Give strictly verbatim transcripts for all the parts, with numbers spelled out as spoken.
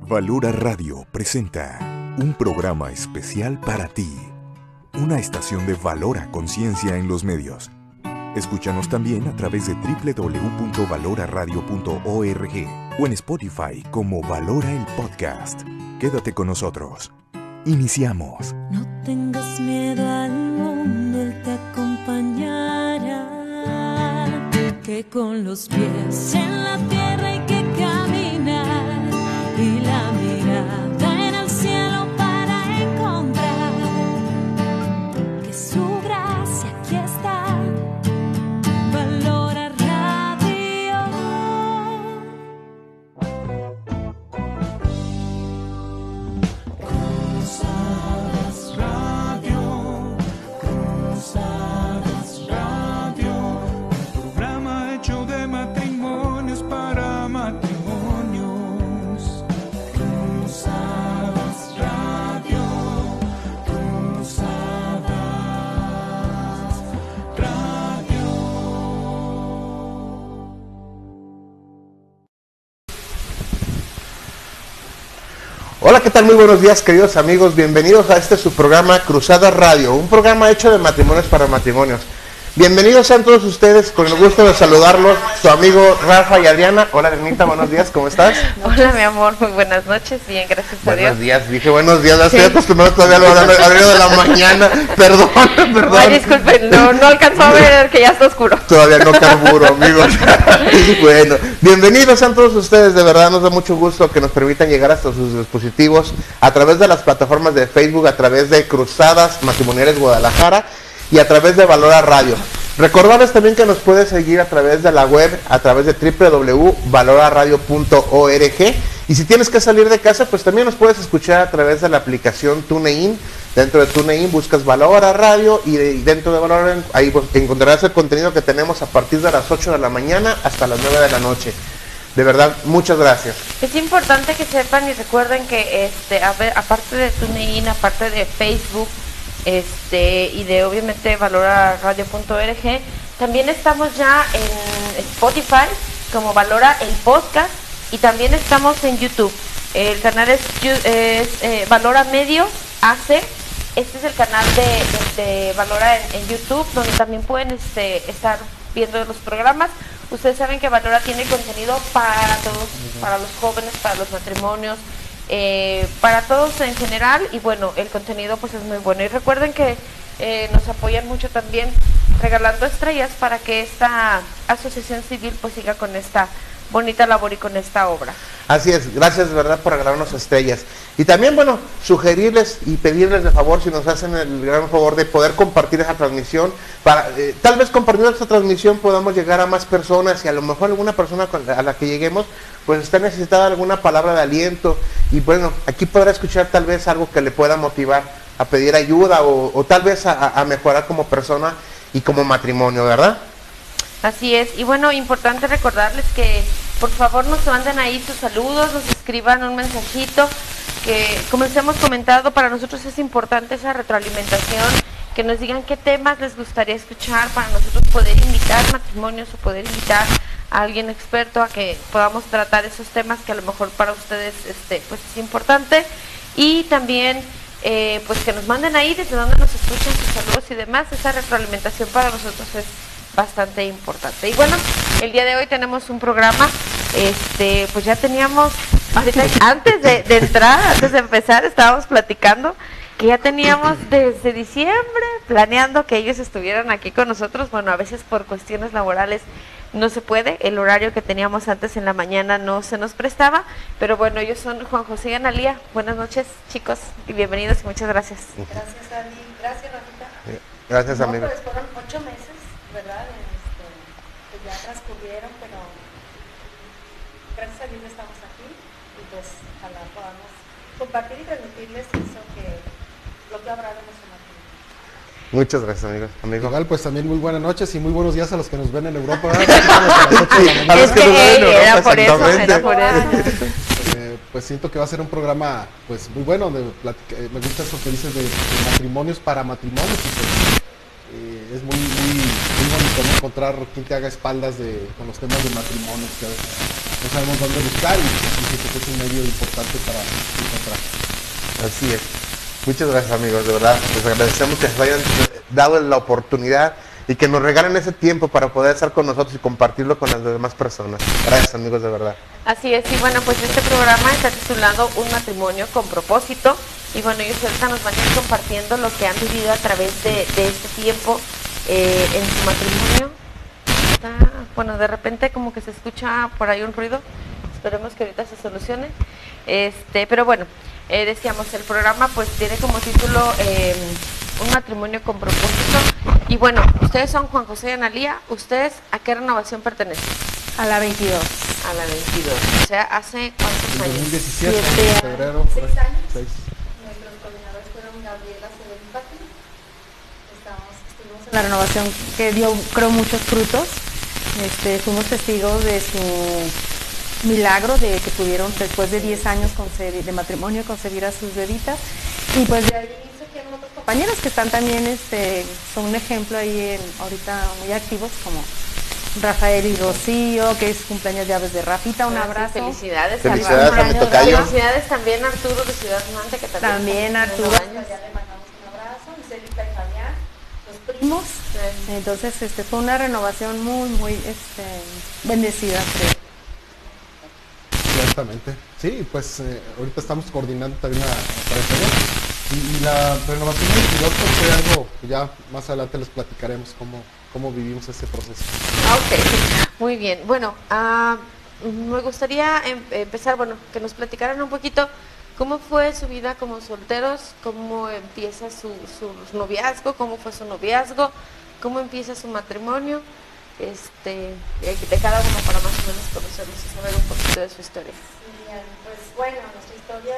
Valora Radio presenta un programa especial para ti, una estación de Valora Conciencia en los medios. Escúchanos también a través de doble u doble u doble u punto valora radio punto org o en Spotify como Valora el Podcast. Quédate con nosotros. Iniciamos. No tengas miedo al mundo, él te acompañará. Que con los pies en la tierra hay que caminar y la mirada en el cielo para encontrar que su gracia aquí está. Valora Radio. Cruzadas Radio, Cruzadas Radio, un programa hecho de matrimonios para matrimonios. Cruzadas Radio, Cruzadas Radio. Hola, ¿qué tal? Muy buenos días, queridos amigos. Bienvenidos a este su programa Cruzadas Radio, un programa hecho de matrimonios para matrimonios. Bienvenidos sean todos ustedes, con el gusto de saludarlos, su amigo Rafa y Adriana. Hola, Adrianita, buenos días, ¿cómo estás? Hola, mi amor, muy buenas noches, bien, gracias a Dios. Buenos días, dije buenos días, ya estoy acostumbrado todavía a lo horario de la mañana, perdón, perdón. Ay, disculpen, no, no alcanzó a ver que ya está oscuro. Todavía no carburo, amigos. Bueno, bienvenidos sean todos ustedes, de verdad nos da mucho gusto que nos permitan llegar hasta sus dispositivos a través de las plataformas de Facebook, a través de Cruzadas Matrimoniales Guadalajara y a través de Valora Radio. Recordarles también que nos puede seguir a través de la web, a través de doble u doble u doble u punto valora radio punto org. Y si tienes que salir de casa, pues también nos puedes escuchar a través de la aplicación TuneIn. Dentro de TuneIn buscas Valora Radio y dentro de Valora ahí encontrarás el contenido que tenemos a partir de las ocho de la mañana hasta las nueve de la noche. De verdad, muchas gracias. Es importante que sepan y recuerden que este, a ver, aparte de TuneIn, aparte de Facebook, este y de obviamente valora radio punto org, también estamos ya en Spotify como Valora el Podcast y también estamos en YouTube. El canal es, es eh, Valora Medios A C. Este es el canal de, de, de Valora en, en YouTube, donde también pueden este, estar viendo los programas. Ustedes saben que Valora tiene contenido para todos, para los jóvenes, para los matrimonios, Eh, para todos en general, y bueno, el contenido pues es muy bueno. Y recuerden que eh, nos apoyan mucho también regalando estrellas para que esta asociación civil pues siga con esta bonita labor y con esta obra. Así es, gracias de verdad por regalarnos estrellas. Y también, bueno, sugerirles y pedirles de favor, si nos hacen el gran favor de poder compartir esa transmisión, para eh, tal vez compartiendo esta transmisión podamos llegar a más personas y a lo mejor alguna persona a la que lleguemos pues está necesitada alguna palabra de aliento y bueno, aquí podrá escuchar tal vez algo que le pueda motivar a pedir ayuda o, o tal vez a, a mejorar como persona y como matrimonio, ¿verdad? Así es, y bueno, importante recordarles que por favor nos manden ahí sus saludos, nos escriban un mensajito, que como les hemos comentado, para nosotros es importante esa retroalimentación, que nos digan qué temas les gustaría escuchar para nosotros poder invitar matrimonios o poder invitar a alguien experto a que podamos tratar esos temas que a lo mejor para ustedes este, pues es importante. Y también eh, pues que nos manden ahí desde donde nos escuchan sus saludos y demás. Esa retroalimentación para nosotros es bastante importante. Y bueno, el día de hoy tenemos un programa, este, pues ya teníamos, ahorita, antes de, de entrar, antes de empezar, estábamos platicando que ya teníamos desde diciembre planeando que ellos estuvieran aquí con nosotros. Bueno, a veces por cuestiones laborales no se puede, el horario que teníamos antes en la mañana no se nos prestaba, pero bueno, ellos son Juan José y Analía. Buenas noches, chicos, y bienvenidos y muchas gracias. Gracias, Ani. Gracias, Rafita. Gracias, no, amigo. Pues fueron ocho meses, ¿verdad? Este, que ya transcurrieron, pero gracias a Dios estamos aquí y pues ojalá podamos compartir y transmitirles eso que lo que habrá de nuestro matrimonio. Muchas gracias, amigos. Amigo. Igual, pues también muy buenas noches y muy buenos días a los que nos ven en Europa. Es que era por eso, era por eso. Eh, pues siento que va a ser un programa pues muy bueno, donde platica, eh, me gusta eso que dices de, de matrimonios para matrimonios. Y pues, eh, es muy, muy, muy bonito, ¿no? Encontrar quien te haga espaldas de, con los temas de matrimonios, que a veces no sabemos dónde buscar y dije que es un medio importante para encontrar. Así es. Muchas gracias, amigos, de verdad. Les agradecemos que nos hayan dado la oportunidad y que nos regalen ese tiempo para poder estar con nosotros y compartirlo con las demás personas. Gracias, amigos, de verdad. Así es, y bueno, pues este programa está titulado Un matrimonio con propósito. Y bueno, ellos ahorita nos van a ir compartiendo lo que han vivido a través de, de este tiempo eh, en su matrimonio. Está, bueno, de repente como que se escucha por ahí un ruido. Esperemos que ahorita se solucione. Este, pero bueno, eh, decíamos, el programa pues tiene como título eh, Un matrimonio con propósito. Y bueno, ustedes son Juan José y Analía. ¿Ustedes a qué renovación pertenecen? A la veintidós. A la veintidós. O sea, ¿hace cuántos En años? dos mil diecisiete, Siete en años. febrero, por ahí, Seis años. seis. Nuestros coordinadores fueron Gabriela Cedel y Pati. Estamos, estuvimos en La renovación que dio, creo, muchos frutos. Este, fuimos testigos de su milagro de que pudieron, después de diez años concebir, de matrimonio, concebir a sus bebitas. Y pues de ahí surgieron otros compañeros que están también, este, son un ejemplo ahí en, ahorita muy activos, como Rafael y Rocío, que es cumpleaños de Aves de Rafita. Un Ah, sí, abrazo. felicidades. Felicidades Rafa. a mi tocayo. Felicidades también a Arturo de Ciudad Mante, que también, También está Arturo. cumpliendo años. ya le mandamos un abrazo, Celita y Fabián, los primos. Primos. Entonces, este, fue una renovación muy, muy, este, bendecida, creo. Exactamente. Sí, pues eh, ahorita estamos coordinando también la pareja. Y, y la renovación del piloto fue algo que ya más adelante les platicaremos cómo, cómo vivimos ese proceso. Ok, muy bien. Bueno, ah, me gustaría em- empezar, bueno, que nos platicaran un poquito cómo fue su vida como solteros, cómo empieza su, su noviazgo, cómo fue su noviazgo, cómo empieza su matrimonio, este, de de cada uno para más o menos conocernos y saber un poquito de su historia. Bien, pues bueno, nuestra historia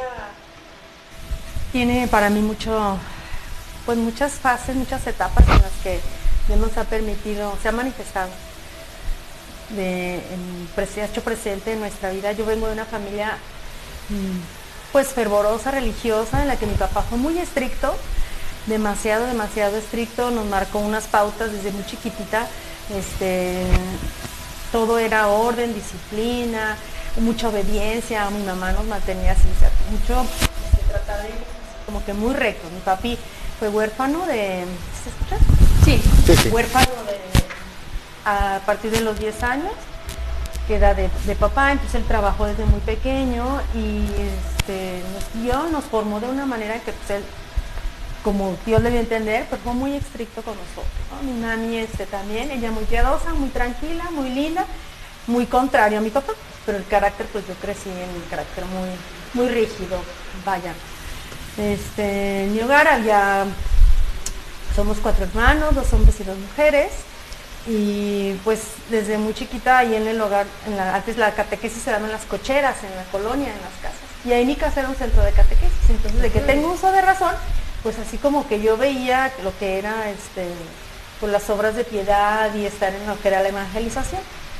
Tiene para mí mucho, pues muchas fases, muchas etapas en las que Dios nos ha permitido, se ha manifestado, de, en, se ha hecho presente en nuestra vida. Yo vengo de una familia mm, pues fervorosa, religiosa, en la que mi papá fue muy estricto, demasiado, demasiado estricto, nos marcó unas pautas desde muy chiquitita, este, todo era orden, disciplina, mucha obediencia. Mi mamá nos mantenía así, o sea, mucho, se trataba de como que muy recto. Mi papi fue huérfano de, ¿se escucha? Sí, Sí, sí. huérfano de, a partir de los diez años, que era de, de papá, entonces él trabajó desde muy pequeño y este, nos guió, nos formó de una manera que pues él, como Dios le dio a entender, pues fue muy estricto con nosotros, ¿no? Mi mami este, también, ella muy piadosa, muy tranquila, muy linda, muy contrario a mi papá, pero el carácter, pues yo crecí en un carácter muy, muy rígido, vaya. Este, en mi hogar había, somos cuatro hermanos, dos hombres y dos mujeres, y pues desde muy chiquita ahí en el hogar, en la, antes la catequesis se daba en las cocheras, en la colonia, en las casas, y ahí mi casa era un centro de catequesis, entonces de que tengo uso de razón, pues así como que yo veía lo que era este, pues las obras de piedad y estar en lo que era la evangelización.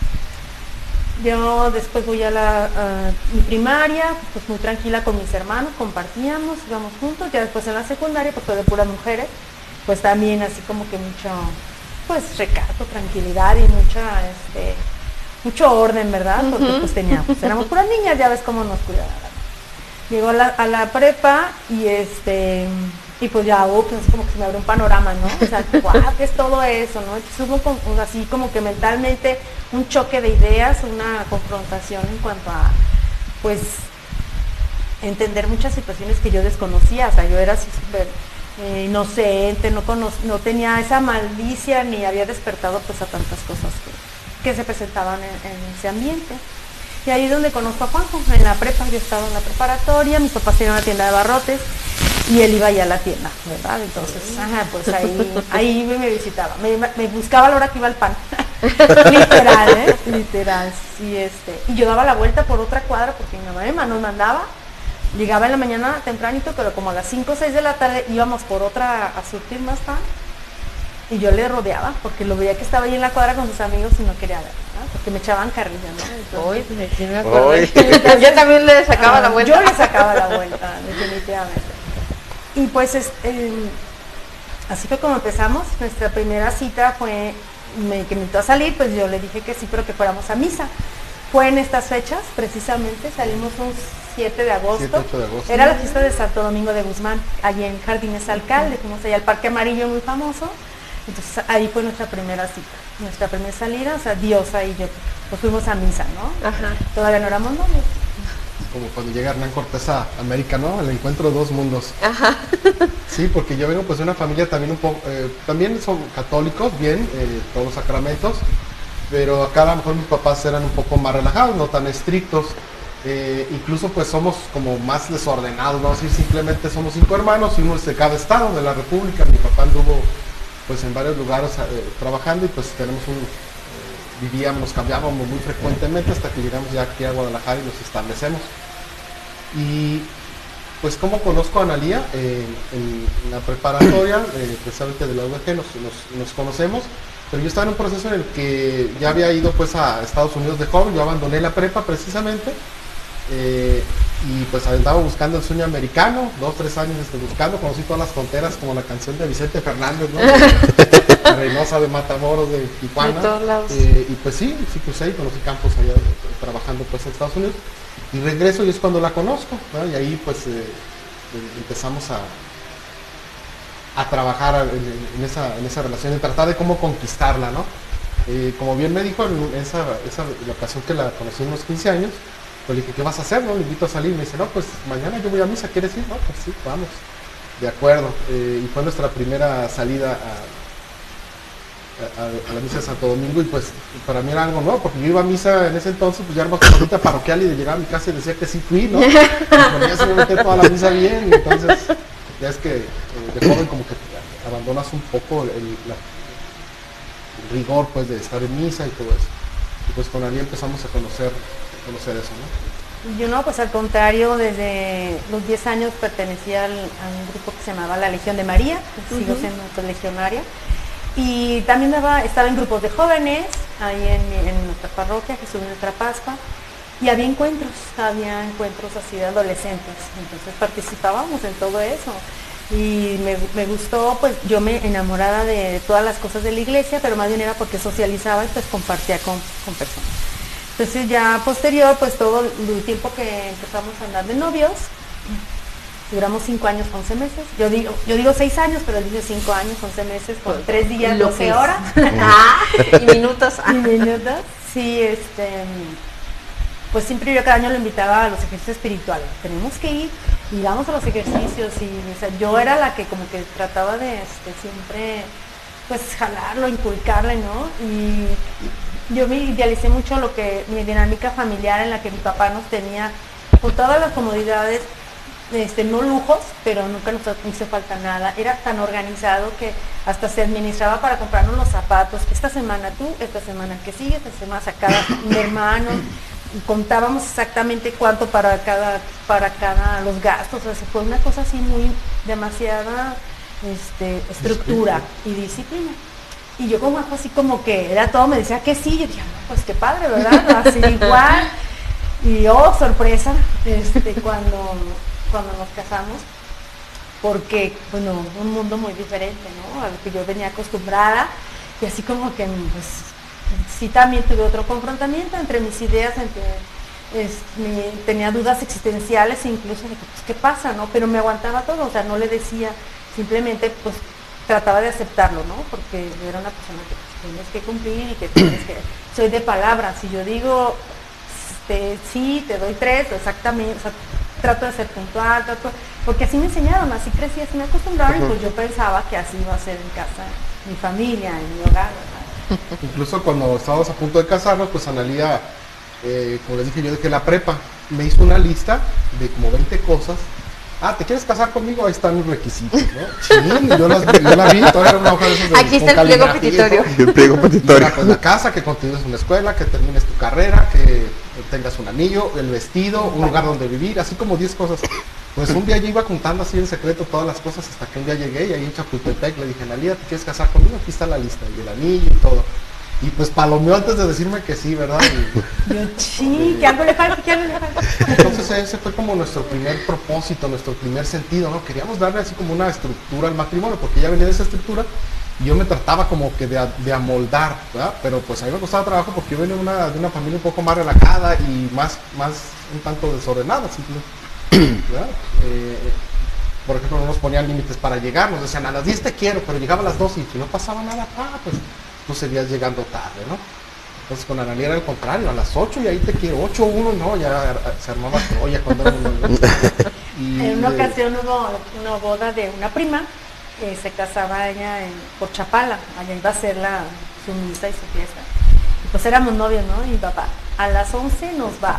Yo después voy a la a mi primaria, pues muy tranquila con mis hermanos, compartíamos, íbamos juntos. Ya después en la secundaria, pues fue de puras mujeres, pues también así como que mucho, pues recato, tranquilidad y mucha, este, mucho orden, ¿verdad? Porque pues teníamos, pues, éramos puras niñas, ya ves cómo nos cuidaban. Llegó a la, a la prepa y este, y pues ya, oh, pues así como que se me abrió un panorama, ¿no? O sea, wow, ¿qué es todo eso, no? Entonces hubo como, así como que mentalmente un choque de ideas, una confrontación en cuanto a, pues, entender muchas situaciones que yo desconocía. O sea, yo era así súper eh, inocente, no, cono no tenía esa malicia ni había despertado pues a tantas cosas que, que se presentaban en, en ese ambiente. Y ahí es donde conozco a Juanjo, en la prepa. Yo estaba en la preparatoria, mis papás tenían una tienda de barrotes y él iba ya a la tienda, ¿verdad? Entonces, ajá, pues ahí, ahí me visitaba, me, me buscaba a la hora que iba el pan. Literal, ¿eh? Literal, sí, este. Y yo daba la vuelta por otra cuadra porque mi mamá nos mandaba, llegaba en la mañana tempranito, pero como a las cinco o seis de la tarde íbamos por otra a surtir más pan. Y yo le rodeaba porque lo veía que estaba ahí en la cuadra con sus amigos y no quería ver, ¿no? Porque me echaban carrilla, ¿no? Uy, Entonces, sí me acordé. Uy. Yo también le sacaba ah, la vuelta. Yo le sacaba la vuelta, definitivamente. Y pues es, eh, así fue como empezamos. Nuestra primera cita fue me, que me invitó a salir, pues yo le dije que sí, pero que fuéramos a misa. fue en estas fechas, precisamente, salimos un siete de agosto. siete, ocho de agosto. Era la fiesta de Santo Domingo de Guzmán, allí en Jardines Alcalde, fuimos allá al Parque Amarillo, muy famoso. Entonces ahí fue nuestra primera cita, nuestra primera salida, o sea, Diosa y yo, pues fuimos a misa, ¿no? Ajá. Todavía no éramos novios. Como cuando llega Hernán Cortés a América, ¿no? El encuentro de dos mundos. Ajá. Sí, porque yo vengo pues de una familia también un poco, eh, también son católicos, bien, eh, todos los sacramentos, pero acá a lo mejor mis papás eran un poco más relajados, no tan estrictos. Eh, incluso pues somos como más desordenados, vamos a decir, simplemente somos cinco hermanos y uno es de cada estado de la república. Mi papá anduvo pues en varios lugares eh, trabajando y pues tenemos un, eh, vivíamos, nos cambiábamos muy frecuentemente hasta que llegamos ya aquí a Guadalajara y nos establecemos. Y pues como conozco a Analía, eh, en, en la preparatoria, eh, precisamente de la U V G nos, nos, nos conocemos, pero yo estaba en un proceso en el que ya había ido pues a Estados Unidos de joven, yo abandoné la prepa precisamente, eh, y pues andaba buscando el sueño americano, dos, tres años estoy buscando, conocí todas las fronteras como la canción de Vicente Fernández, ¿no? De Reynosa, de Matamoros, de Tijuana, de todos lados. Eh, y pues sí, sí crucé y conocí campos allá eh, trabajando pues en Estados Unidos, y regreso y es cuando la conozco, ¿no? Y ahí pues eh, empezamos a a trabajar en, en, esa, en esa relación, en tratar de cómo conquistarla, ¿no? Eh, como bien me dijo en esa, esa la ocasión que la conocí en unos quince años, pues le dije, ¿qué vas a hacer? ¿No? Le invito a salir, me dice, no, pues mañana yo voy a misa, ¿quieres ir? No, pues sí, vamos, de acuerdo. Eh, y fue nuestra primera salida a, a, a la misa de Santo Domingo, y pues para mí era algo nuevo, porque yo iba a misa en ese entonces, pues ya era más ahorita parroquial, y de llegar a mi casa y decía que sí fui, ¿no? Y ponía seguramente toda la misa bien, y entonces ya es que eh, de joven como que abandonas un poco el, la, el rigor pues de estar en misa y todo eso. Y pues con Ali empezamos a conocer, a conocer eso, ¿no? Yo no, pues al contrario, desde los diez años pertenecía al, a un grupo que se llamaba la Legión de María, uh-huh. Sigo siendo pues, legionaria. Y también daba, estaba en grupos de jóvenes, ahí en, en nuestra parroquia, Jesús de nuestra Pascua. Y había encuentros, había encuentros así de adolescentes, entonces participábamos en todo eso. Y me, me gustó, pues yo me enamoraba de todas las cosas de la iglesia, pero más bien era porque socializaba y pues compartía con, con personas. Entonces ya posterior, pues todo el tiempo que empezamos a andar de novios, duramos cinco años, once meses. Yo digo, yo digo seis años, pero él dice cinco años, once meses, con tres días, doce horas. Y minutos. Y minutos, sí, este... pues siempre yo cada año lo invitaba a los ejercicios espirituales, tenemos que ir y vamos a los ejercicios, y o sea, yo era la que como que trataba de este, siempre pues jalarlo, inculcarle, ¿no? Y yo me idealicé mucho lo que, mi dinámica familiar en la que mi papá nos tenía con todas las comodidades, este, no lujos, pero nunca nos hizo falta nada, era tan organizado que hasta se administraba para comprarnos los zapatos, esta semana tú, esta semana que sigue, esta semana sacaba mi hermano, y contábamos exactamente cuánto para cada, para cada los gastos, o sea, fue una cosa así muy, demasiada este, estructura y disciplina. Y yo como así como que era todo, me decía que sí, yo dije, no, pues qué padre, ¿verdad? Así igual. Y oh, sorpresa, este, cuando, cuando nos casamos, porque, bueno, un mundo muy diferente, ¿no? Al que yo venía acostumbrada, y así como que, pues, sí también tuve otro confrontamiento entre mis ideas, entre, es, me, tenía dudas existenciales, incluso de que, pues, ¿qué pasa, no? Pero me aguantaba todo, o sea, no le decía, simplemente, pues, trataba de aceptarlo, ¿no? Porque era una persona que pues, tienes que cumplir y que tienes que... Soy de palabras, si yo digo, este, sí, te doy tres, exactamente, o sea, trato de ser puntual, trato, porque así me enseñaron, así crecí, así me acostumbraron, uh-huh. Y pues yo pensaba que así iba a ser en casa, mi familia, en mi hogar, ¿verdad? Incluso cuando estábamos a punto de casarnos, pues Analía, eh, como les dije, yo dejé la prepa, me hizo una lista de como veinte cosas. Ah, ¿te quieres casar conmigo? Ahí están los requisitos, ¿no? Sí, yo, las, yo la vi, todavía era una hoja de esos de, aquí está el pliego petitorio. El pliego petitorio. Mira, pues la casa, que continúes una escuela, que termines tu carrera, que tengas un anillo, el vestido, un lugar donde vivir, así como diez cosas. Pues un día yo iba contando así en secreto todas las cosas hasta que un día llegué y ahí en Chapultepec le dije, Analía, ¿te quieres casar conmigo? Aquí está la lista, y el anillo y todo. Y pues palomeó antes de decirme que sí, ¿verdad? Y, yo, sí, que algo le falta, que algo le falta. Entonces ese fue como nuestro primer propósito, nuestro primer sentido, ¿no? Queríamos darle así como una estructura al matrimonio, porque ella venía de esa estructura, y yo me trataba como que de, a- de amoldar, ¿verdad? Pero pues a mí me costaba trabajo porque yo venía de una, de una familia un poco más relajada y más, más un tanto desordenada, simplemente, ¿verdad? Eh, por ejemplo, no nos ponían límites para llegar, nos decían a las diez te quiero, pero llegaba a las dos y si no pasaba nada, ah, pues tú seguías llegando tarde, ¿no? Entonces con Analia era al contrario, a las ocho y ahí te quiero, ocho uno no, ya se armaba Troya cuando éramos niños. Y, En una eh, ocasión hubo una boda de una prima, eh, se casaba ella en, por Chapala, allá iba a ser la, su misa y su fiesta. Y pues éramos novios, ¿no? Y mi papá, a las once nos vamos.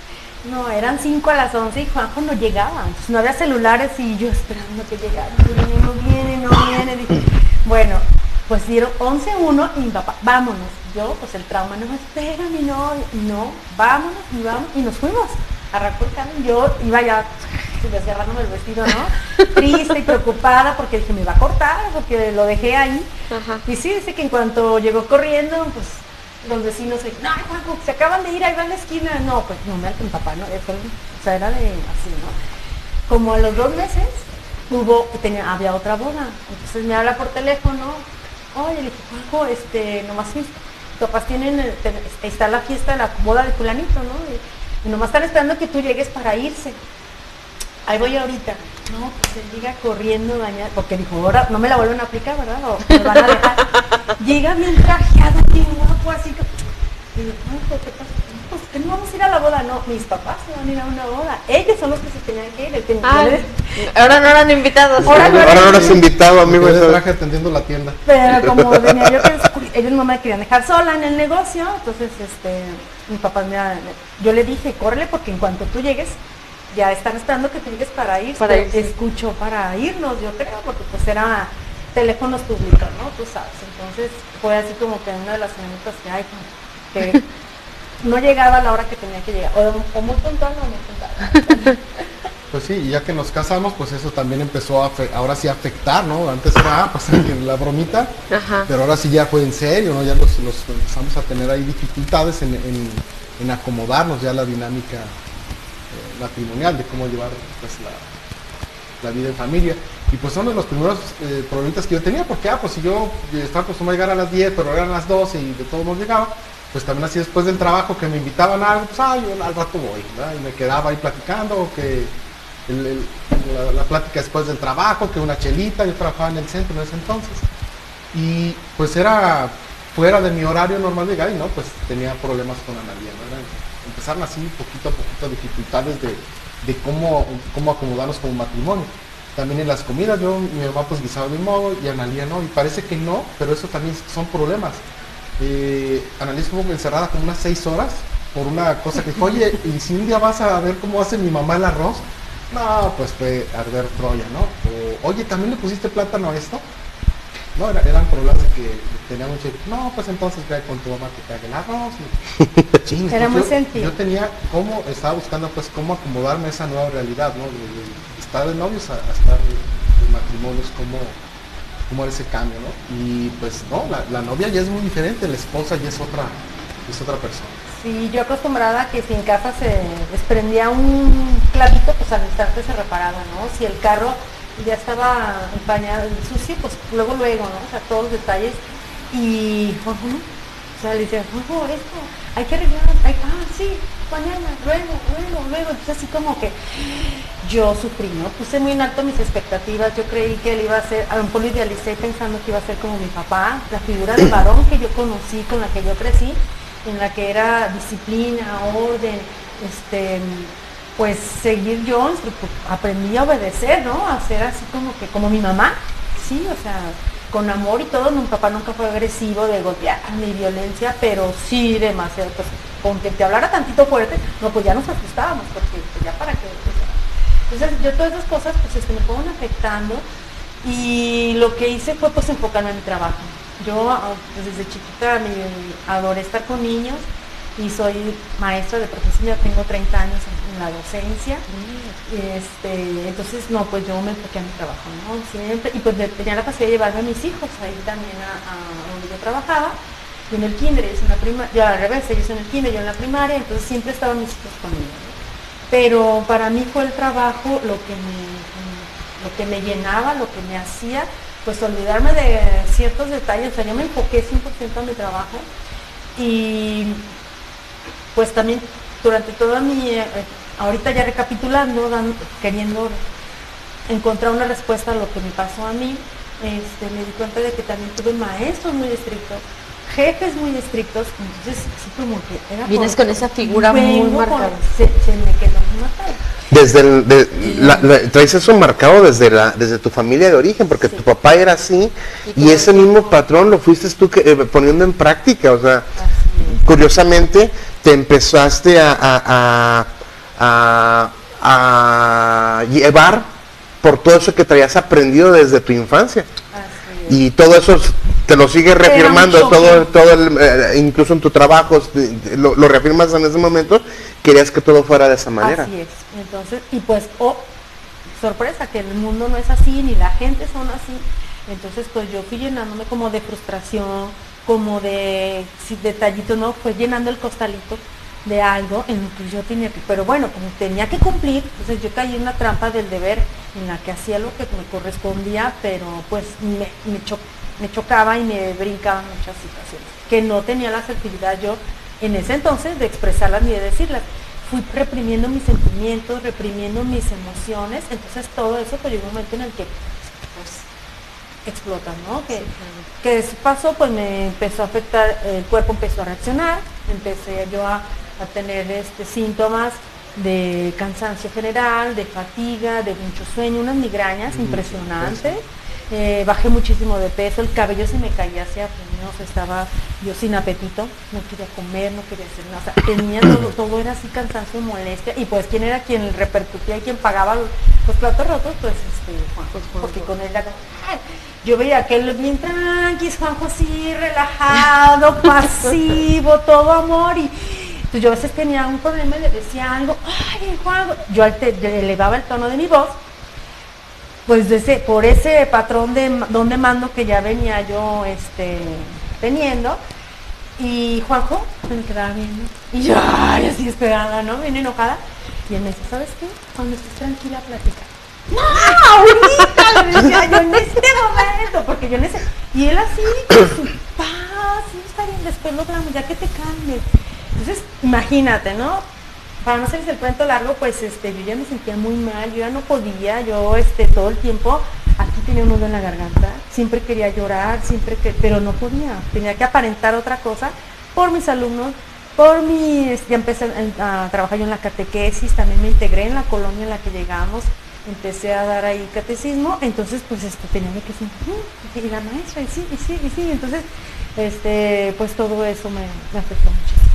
No, eran cinco a las once y Juanjo no llegaba, entonces no había celulares y yo esperando que llegara, no viene, no viene, no viene. Dije, bueno, pues dieron once uno y mi papá, vámonos. Yo, pues el trauma, no, espérame, no, y no, vámonos y vamos, y nos fuimos. Arrancó el camión, yo iba ya desgarrándome el vestido, ¿no? Triste y preocupada porque dije, me va a cortar, porque lo dejé ahí. Ajá. Y sí, dice que en cuanto llegó corriendo, pues los vecinos, no, Juanjo, se acaban de ir, ahí va en la esquina. No, pues no me mi papá, ¿no? Fue- o sea, era de así, ¿no? Como a los dos meses hubo, tenía, había otra boda. Entonces me habla por teléfono, oye, le dije, Juanjo, este, nomás mis papás tienen, eh, ten- está la fiesta, la boda de fulanito, ¿no? Y, y nomás están esperando que tú llegues para irse. Ahí voy ahorita. No, pues él llega corriendo bañado, porque dijo, ahora no me la vuelven a aplicar, ¿verdad? O me van a dejar. Llega bien trajeado, bien guapo, así que. Y digo, no, ¿qué pasa? Pues que no vamos a ir a la boda, no, mis papás se van a ir a una boda. Ellos son los que se tenían que ir. El ten- Ah, yo les- ahora no eran invitados. Ahora no Ahora no eres invitado, me amigo. quedé de eso- traje atendiendo la tienda. Pero como venía yo, que ellos no me querían dejar sola en el negocio, entonces este, mi papá me, yo le dije, córrele porque en cuanto tú llegues, ya están esperando que tú llegues para ir. Para irse. Escucho para irnos, yo creo, porque pues era teléfonos públicos, ¿no? Tú sabes. Entonces fue así como que una de las anécdotas que hay, como que no llegaba a la hora que tenía que llegar, o, o muy puntual o muy puntual. Pues sí, y ya que nos casamos, pues eso también empezó a, afe- ahora sí a afectar, ¿no? Antes era, ah, pues la bromita, Ajá. pero ahora sí ya fue en serio, ¿no? Ya los, los empezamos a tener ahí dificultades en, en, en acomodarnos ya a la dinámica eh, matrimonial, de cómo llevar pues la, la vida en familia. Y pues son de los primeros eh, problemitas que yo tenía, porque, ah, pues si yo estaba acostumbrado a llegar a las diez, pero eran las doce y de todos modos llegaba, pues también así después del trabajo que me invitaban a algo, pues, ah, yo al rato voy, ¿verdad? Y me quedaba ahí platicando, o que el- el- la, la plática después del trabajo, que una chelita, yo trabajaba en el centro en ese entonces. Y pues era fuera de mi horario normal de llegar y no, pues tenía problemas con Analia, ¿no? Era- empezaron así poquito a poquito dificultades de, de cómo, cómo acomodarnos como matrimonio. También en las comidas, yo, mi mamá pues guisaba de un modo y Analia no, y parece que no, pero eso también son problemas. Eh, Analia estuvo encerrada como unas seis horas por una cosa que dijo, oye, ¿y si un día vas a ver cómo hace mi mamá el arroz? No, pues fue arder Troya, ¿no? O, oye, ¿también le pusiste plátano a esto? No, era- eran problemas que tenían mucho, no, pues entonces ve con tu mamá que te haga el arroz. Y, ching, Era pues, muy yo, sencillo. yo tenía cómo, estaba buscando pues cómo acomodarme a esa nueva realidad, ¿no? De, de estar de novios a, a estar en matrimonios, cómo, cómo era ese cambio, ¿no? Y pues no, la, la novia ya es muy diferente, la esposa ya es otra, es otra persona. Sí, yo acostumbrada a que si en casa se desprendía un clavito, pues al instante se reparaba, ¿no? Si el carro ya estaba empañado, sucio, pues luego, luego, ¿no? O sea, todos los detalles. Y, ujú, o sea, le decía, ojo, esto, hay que arreglar, hay, ah, sí, mañana, luego, luego, luego. Entonces así como que yo sufrí, ¿no? Puse muy en alto mis expectativas, yo creí que él iba a ser, a lo mejor lo idealicé pensando que iba a ser como mi papá, la figura de varón que yo conocí, con la que yo crecí, en la que era disciplina, orden, este, pues seguir yo, aprendí a obedecer, ¿no? A ser así como que, como mi mamá, sí, o sea, con amor y todo. Mi papá nunca fue agresivo de golpear ni violencia, pero sí demasiado, pues con que te hablara tantito fuerte, no, pues ya nos asustábamos, porque pues, ya para qué. O sea, entonces yo todas esas cosas pues este, me fueron afectando y lo que hice fue pues enfocarme en mi trabajo. Yo pues, desde chiquita me adoré estar con niños y soy maestra de profesión, ya tengo treinta años en, en la docencia. Este, entonces, no, pues yo me enfoqué en mi trabajo, ¿no? Siempre, y pues tenía la facilidad de llevarme a mis hijos ahí también a, a donde yo trabajaba, y en el kinder, ellos en la primaria, yo al revés, ellos en el kinder, yo en la primaria, entonces siempre estaban mis hijos conmigo, ¿no? Pero para mí fue el trabajo lo que me, lo que me llenaba, lo que me hacía pues olvidarme de ciertos detalles, o sea, yo me enfoqué cien por ciento a mi trabajo y pues también durante toda mi, eh, ahorita ya recapitulando, dan, queriendo encontrar una respuesta a lo que me pasó a mí, este, me di cuenta de que también tuve maestros muy estrictos, jefes muy estrictos, entonces sí como que era... Vienes por, con esa figura muy marcada. Se, se me quedó muy marcada. Desde el, de, la, la, traes eso marcado desde la desde tu familia de origen, porque sí. Tu papá era así y, y ese mismo patrón lo fuiste tú que, eh, poniendo en práctica, o sea, curiosamente te empezaste a, a, a, a, a llevar por todo eso que traías aprendido desde tu infancia. Y todo eso te lo sigue reafirmando, todo, todo el, eh, incluso en tu trabajo, lo, lo reafirmas en ese momento, querías que todo fuera de esa manera. Así es, entonces, y pues, oh, sorpresa, que el mundo no es así, ni la gente son así, entonces pues yo fui llenándome como de frustración, como de sí, detallito, ¿no? Fue llenando el costalito de algo en lo que yo tenía que, pero bueno, como tenía que cumplir, entonces yo caí en la trampa del deber, en la que hacía lo que me correspondía, pero pues me, me, cho me chocaba y me brincaban muchas situaciones, que no tenía la asertividad yo en ese entonces de expresarlas ni de decirlas. Fui reprimiendo mis sentimientos, reprimiendo mis emociones, entonces todo eso pues llegó un momento en el que pues explota, ¿no? Que, sí, claro. Que eso pasó, pues me empezó a afectar, el cuerpo empezó a reaccionar, empecé yo a, a tener este síntomas de cansancio general, de fatiga, de mucho sueño, unas migrañas impresionantes. Eh, bajé muchísimo de peso, el cabello se me caía hacia años, estaba yo sin apetito, no quería comer, no quería hacer nada, o sea, tenía todo, todo era así cansancio, molestia, y pues quién era quien repercutía y quien pagaba los, los platos rotos, pues este, Juan, pues, porque con él era, ay, yo veía que él bien tranqui, Juanjo así, relajado, pasivo, todo amor, y entonces yo a veces tenía un problema y le decía algo, ay Juanjo, yo le elevaba el tono de mi voz, pues de ese, por ese patrón de donde mando que ya venía yo este, teniendo, y Juanjo me quedaba viendo, y yo, ay, así esperada, ¿no? Bien enojada, y él me dice, ¿sabes qué? Cuando estés tranquila, platica. ¡No, ahorita! Le decía yo en este momento, porque yo en ese, y él así, con su paz, sí, está bien, después logramos, ya que te calmes. Entonces, imagínate, ¿no? Para no hacerles el cuento largo, pues este, yo ya me sentía muy mal, yo ya no podía, yo este, todo el tiempo, aquí tenía un nudo en la garganta, siempre quería llorar, siempre que, pero no podía, tenía que aparentar otra cosa por mis alumnos, por mi, ya empecé a, a trabajar yo en la catequesis, también me integré en la colonia en la que llegamos, empecé a dar ahí catecismo, entonces pues este, tenía que decir, y la maestra, y sí, y sí, y sí, entonces, este, pues todo eso me, me afectó muchísimo.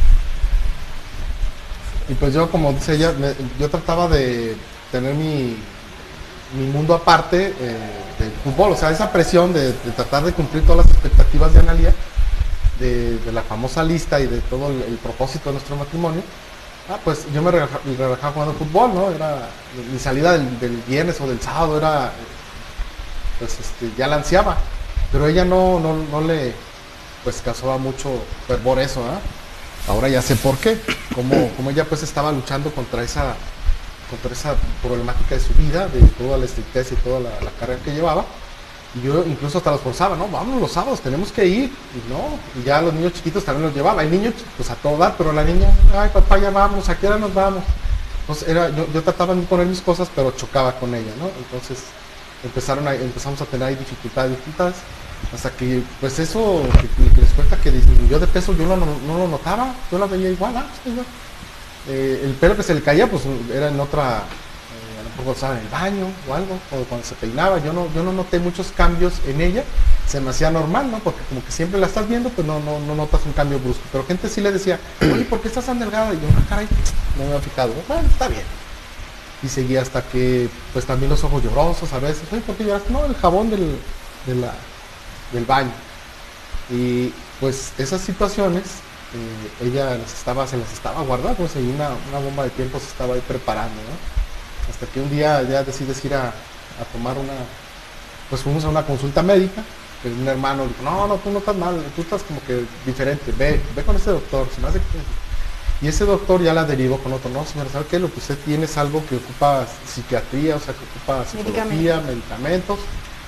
Y pues yo, como dice ella, me, yo trataba de tener mi, mi mundo aparte eh, del fútbol, o sea, esa presión de, de tratar de cumplir todas las expectativas de Analía, de, de la famosa lista y de todo el, el propósito de nuestro matrimonio. Ah, pues yo me relajaba, me relajaba jugando fútbol, ¿no? Era mi salida del, del viernes o del sábado era, pues este, ya la ansiaba, pero ella no, no, no le, pues causaba mucho fervor eso, ¿eh? Ahora ya sé por qué, como, como ella pues estaba luchando contra esa, contra esa problemática de su vida, de toda la estrictez y toda la, la carga que llevaba, y yo incluso hasta los forzaba, no, vámonos los sábados, tenemos que ir, y no, y ya los niños chiquitos también los llevaba, hay niños pues a todo dar, pero la niña, ay papá ya vamos, ¿a qué hora nos vamos? Entonces era, yo, yo trataba de poner mis cosas, pero chocaba con ella, ¿no? Entonces empezaron a, empezamos a tener ahí dificultades, dificultades, hasta que pues eso que, que les cuenta que disminuyó de peso, yo no, no, no lo notaba, yo la veía igual, ah, pues, igual. Eh, el pelo que se le caía pues era en otra, eh, a lo mejor estaba en el baño o algo, o cuando se peinaba, yo no, yo no noté muchos cambios en ella, se me hacía normal, ¿no? Porque como que siempre la estás viendo, pues no, no, no notas un cambio brusco, pero gente sí le decía, oye, ¿por qué estás tan delgada? Y yo, ah, caray, no me había fijado, bueno, está bien. Y seguía hasta que, pues también los ojos llorosos a veces, oye, ¿por qué lloras? No, el jabón del, de la... del baño, y pues esas situaciones eh, ella las estaba, se las estaba guardando, pues, y una, una bomba de tiempo se estaba ahí preparando, ¿no? Hasta que un día ya decides ir a, a tomar una, pues fuimos a una consulta médica, que un hermano dijo, no, no, tú no estás mal, tú estás como que diferente, ve, ve con ese doctor, se me hace que... Y ese doctor ya la derivó con otro, no, señora, ¿sabe qué? Lo que usted tiene es algo que ocupa psiquiatría, o sea, que ocupa psicología, medicamentos.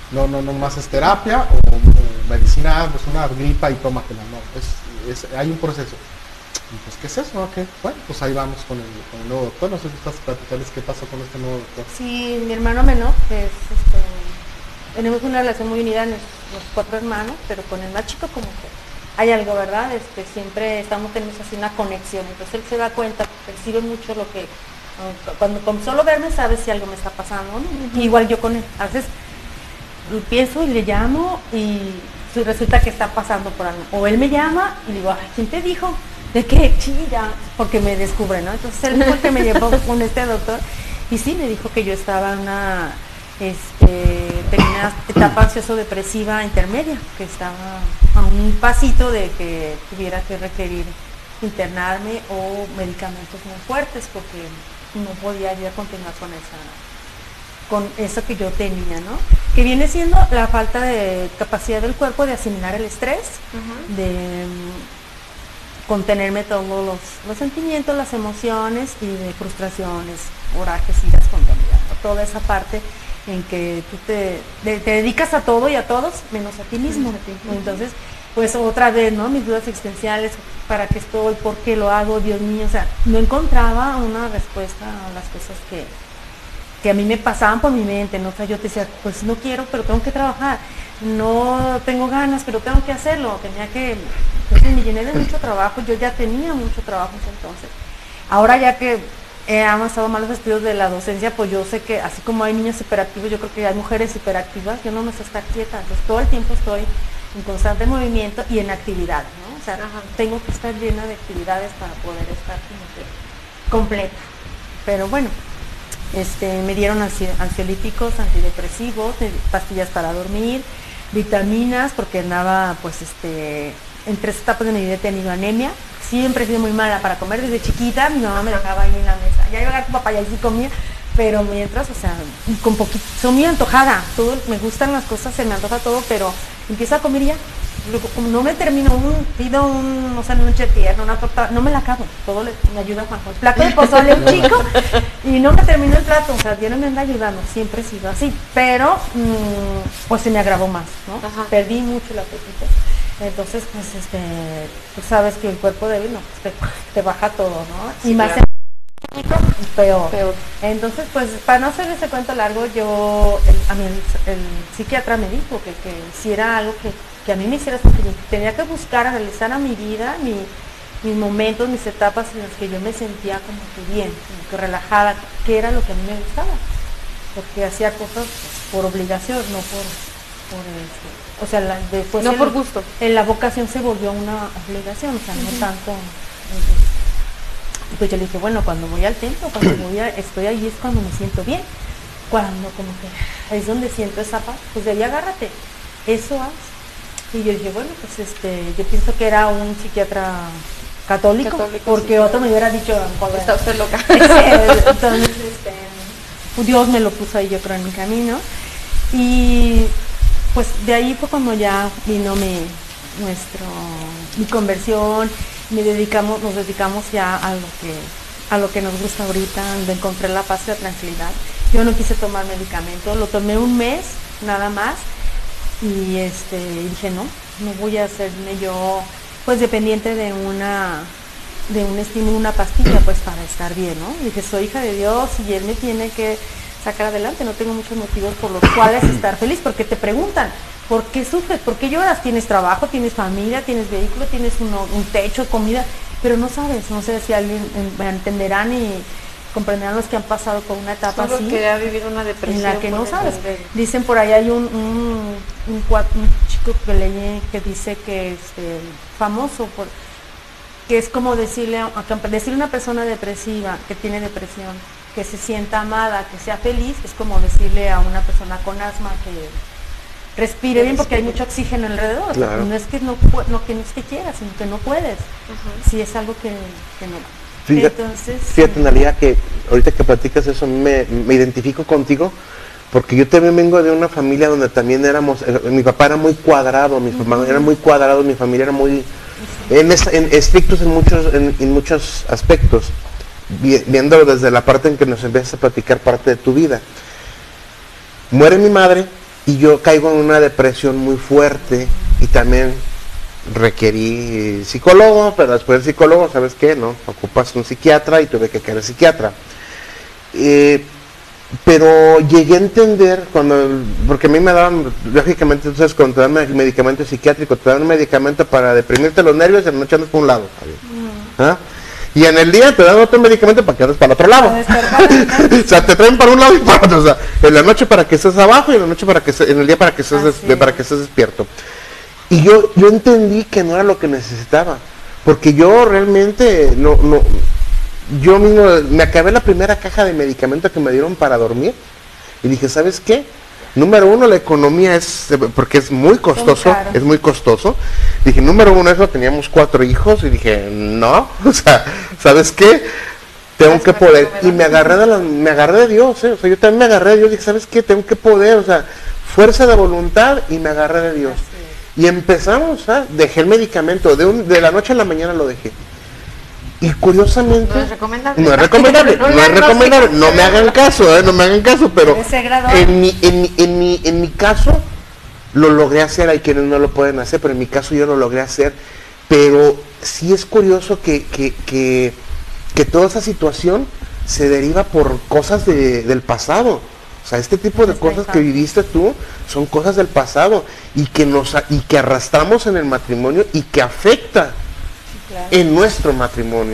No, no, no más es terapia o, o medicina, pues una gripa y tómatela, no, es, es, hay un proceso. Y pues, ¿qué es eso? ¿Qué? Bueno, pues ahí vamos con el, con el nuevo doctor. No sé si estás platicarles qué pasó con este nuevo doctor. Sí, mi hermano menor, que es, este, tenemos una relación muy unida, los cuatro hermanos, pero con el más chico como que hay algo, ¿verdad? Este, siempre estamos, tenemos así una conexión, entonces él se da cuenta, percibe mucho lo que, cuando con solo verme sabe si algo me está pasando, ¿no? Uh-huh. Igual yo con él, a veces pienso y le llamo y resulta que está pasando por algo, o él me llama y digo, ay, ¿quién te dijo? ¿De qué? Chilla, porque me descubre, ¿no? Entonces él fue el que me llevó con este doctor y sí, me dijo que yo estaba en una, este, tenía una etapa ansioso-depresiva intermedia, que estaba a un pasito de que tuviera que requerir internarme o medicamentos muy fuertes, porque no podía ya continuar con esa, con eso que yo tenía, ¿no? Que viene siendo la falta de capacidad del cuerpo de asimilar el estrés, uh-huh. de contenerme todos los, los sentimientos, las emociones y de frustraciones, corajes, iras, contenidas, toda esa parte en que tú te, de, te dedicas a todo y a todos, menos a ti mismo. Uh-huh. Entonces, pues otra vez, ¿no? Mis dudas existenciales, ¿para qué estoy? ¿Por qué lo hago? Dios mío, o sea, no encontraba una respuesta a las cosas que, que a mí me pasaban por mi mente, ¿no? O sea, yo te decía, pues no quiero, pero tengo que trabajar, no tengo ganas, pero tengo que hacerlo, tenía que... Entonces me llené de mucho trabajo, yo ya tenía mucho trabajo entonces. Ahora ya que he avanzado más los estudios de la docencia, pues yo sé que así como hay niños hiperactivos, yo creo que hay mujeres hiperactivas, yo no me sé estar quieta, entonces todo el tiempo estoy en constante movimiento y en actividad, ¿no? O sea, ajá, tengo que estar llena de actividades para poder estar como que completa. Pero bueno, este, me dieron ansiolíticos, antidepresivos, pastillas para dormir, vitaminas, porque andaba pues este... en tres etapas de mi vida he tenido anemia, siempre he sido muy mala para comer desde chiquita, mi mamá me dejaba ahí en la mesa, ya iba a tu papá y ahí sí comía, pero mientras, o sea, con poquito, soy muy antojada, todo, me gustan las cosas, se me antoja todo, pero empiezo a comer y ya, luego, como no me termino, un, pido un, o sea, un tierno, una torta, no me la acabo, todo le, me ayuda Juanjo, el plato de pozole un chico, y no me termino el plato, o sea, Dios no me anda ayudando, siempre he sido así, pero, mmm, pues se me agravó más, ¿no? Ajá. Perdí mucho el apetito. Entonces, pues, este, tú sabes que el cuerpo débil, no, pues, te, te baja todo, ¿no? Sí, y más claro. en peor. peor. Entonces, pues, para no hacer ese cuento largo, yo, el, a mí el, el psiquiatra me dijo que, que si era algo que, que a mí me hiciera sentir, tenía que buscar, analizar a mi vida, mi, mis momentos, mis etapas en las que yo me sentía como que bien, como que relajada, que era lo que a mí me gustaba, porque hacía cosas pues, por obligación, no por, por este, o sea, la, después no el, por gusto. En la vocación se volvió una obligación, o sea, uh-huh. no tanto. Entonces, pues yo le dije, bueno, cuando voy al templo, cuando voy a, estoy ahí es cuando me siento bien, cuando como que es donde siento esa paz, pues de ahí agárrate, eso haz. Y yo dije, bueno, pues este, yo pienso que era un psiquiatra católico, católico porque sí, otro me hubiera dicho, joder, está usted loca. Entonces, este, Dios me lo puso ahí, yo creo, en mi camino. Y pues de ahí fue cuando ya vino mi, nuestro, mi conversión, me dedicamos, nos dedicamos ya a lo que, a lo que nos gusta ahorita, donde encontré la paz y la tranquilidad. Yo no quise tomar medicamento, lo tomé un mes nada más y este dije no, no voy a hacerme yo pues dependiente de una de un estímulo, una pastilla pues para estar bien, ¿no? Y dije, soy hija de Dios y Él me tiene que sacar adelante, no tengo muchos motivos por los cuales estar feliz, porque te preguntan, ¿por qué sufres? ¿Por qué lloras? ¿Tienes trabajo? ¿Tienes familia? ¿Tienes vehículo? ¿Tienes uno, un techo, comida? Pero no sabes, no sé si alguien me entenderán y comprenderán los que han pasado por una etapa Solo así, que ha vivido una depresión en la que no sabes. Entender. Dicen por ahí hay un, un, un, un chico que leí que dice que este famoso por que es como decirle a, decirle a una persona depresiva que tiene depresión que se sienta amada, que sea feliz, es como decirle a una persona con asma que respire bien porque hay mucho oxígeno alrededor. Claro. No es que no, no, que no es que quieras, sino que no puedes. Uh-huh. Si es algo que, que no. Fíjate, Entonces, fíjate sí. Analia, que ahorita que platicas eso, me, me identifico contigo, porque yo también vengo de una familia donde también éramos, mi papá era muy cuadrado, mi mamá uh-huh. era muy cuadrado, mi familia era muy en, en, estrictos en muchos, en, en muchos aspectos. Viéndolo desde la parte en que nos empiezas a platicar parte de tu vida. Muere mi madre y yo caigo en una depresión muy fuerte y también requerí psicólogo, pero después del psicólogo, ¿sabes qué? No, ocupas un psiquiatra y tuve que quedar psiquiatra. Eh, pero llegué a entender cuando, porque a mí me daban, lógicamente, entonces cuando te dan medicamento psiquiátrico, te dan un medicamento para deprimirte los nervios y en la noche andas por un lado. Mm. ¿Ah? Y en el día te dan otro medicamento para que andes para el otro lado. O sea, te traen para un lado y para otro. O sea, en la noche para que estés abajo y en la noche para que en el día para que estés, des, para que estés despierto. Y yo, yo entendí que no era lo que necesitaba. Porque yo realmente no, no, yo mismo me acabé la primera caja de medicamento que me dieron para dormir. Y dije, ¿sabes qué? Número uno, la economía es, porque es muy costoso, es muy costoso. Dije, número uno, eso, teníamos cuatro hijos, y dije, no, o sea, ¿sabes qué? Tengo que poder, y me agarré de la, me agarré de Dios, ¿eh? O sea, yo también me agarré de Dios, dije, ¿sabes qué? Tengo que poder, o sea, fuerza de voluntad, y me agarré de Dios. Y empezamos, ¿eh? Dejé el medicamento, de, un, de la noche a la mañana lo dejé. Y curiosamente, no es recomendable, no es recomendable, no, no es recomendable, no me hagan caso, ¿eh? No me hagan caso, pero en mi, en, mi, en, mi, en mi caso lo logré hacer, hay quienes no lo pueden hacer, pero en mi caso yo lo logré hacer, pero sí es curioso que, que, que, que toda esa situación se deriva por cosas de, del pasado. O sea, este tipo de cosas que viviste tú son cosas del pasado y que, nos, y que arrastramos en el matrimonio y que afecta Claro. en nuestro matrimonio.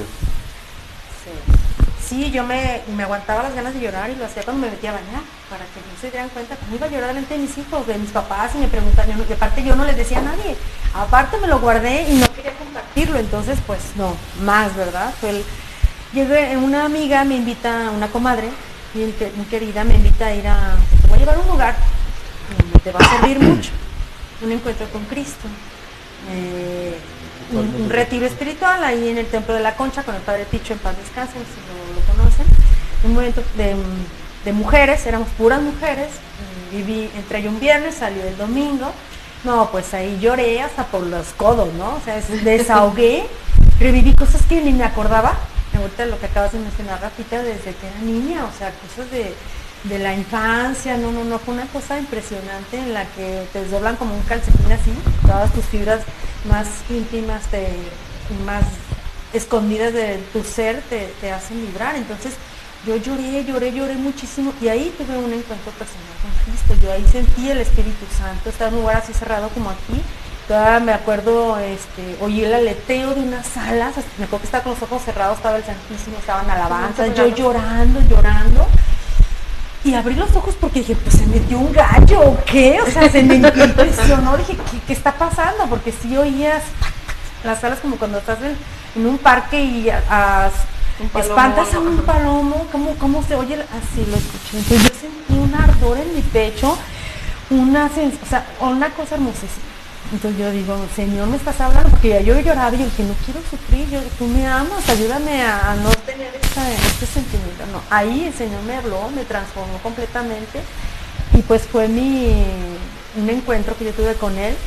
Sí, sí yo me, me aguantaba las ganas de llorar y lo hacía cuando me metía a bañar, para que no se dieran cuenta que no iba a llorar delante de mis hijos, de mis papás, y me preguntaban, yo no, y aparte yo no les decía a nadie, aparte me lo guardé y no quería compartirlo, entonces pues no, más, ¿verdad? Fue el, llegué, una amiga me invita, una comadre, muy, muy querida, me invita a ir a, te voy a llevar a un lugar donde te va a servir mucho, un encuentro con Cristo. Eh, Un, un retiro espiritual ahí en el Templo de la Concha con el Padre Ticho, en paz descanse, si no lo conocen, un momento de, de mujeres, éramos puras mujeres, viví, entré un viernes, salió el domingo, no, pues ahí lloré hasta por los codos, ¿no? O sea, desahogué, reviví cosas que ni me acordaba, ahorita lo que acabas de mencionar, Rafita, desde que era niña, o sea, cosas de, de la infancia, no, no, no, fue una cosa impresionante en la que te desdoblan como un calcetín así, todas tus fibras más íntimas, te, más escondidas de tu ser te, te hacen vibrar. Entonces yo lloré, lloré, lloré muchísimo y ahí tuve un encuentro personal con Cristo, yo ahí sentí el Espíritu Santo, estaba en un lugar así cerrado como aquí, todavía me acuerdo, este, oí el aleteo de unas alas, me acuerdo que estaba con los ojos cerrados, estaba el Santísimo, estaban alabanzas, yo llorando, llorando. Y abrí los ojos porque dije, pues se metió un gallo o qué, o sea, se me impresionó, dije, ¿qué, qué está pasando? Porque sí oías las alas como cuando estás en, en un parque y a, a, palomo, espantas a un palomo, ¿cómo, cómo se oye? Así lo escuché. Entonces yo sentí un ardor en mi pecho, una, o sea, una cosa hermosísima. Entonces yo digo, Señor, me estás hablando, porque ya yo lloraba y yo dije, no quiero sufrir, yo, tú me amas, ayúdame a, a no tener esta, este sentimiento. No, ahí el Señor me habló, me transformó completamente y pues fue mi, un encuentro que yo tuve con Él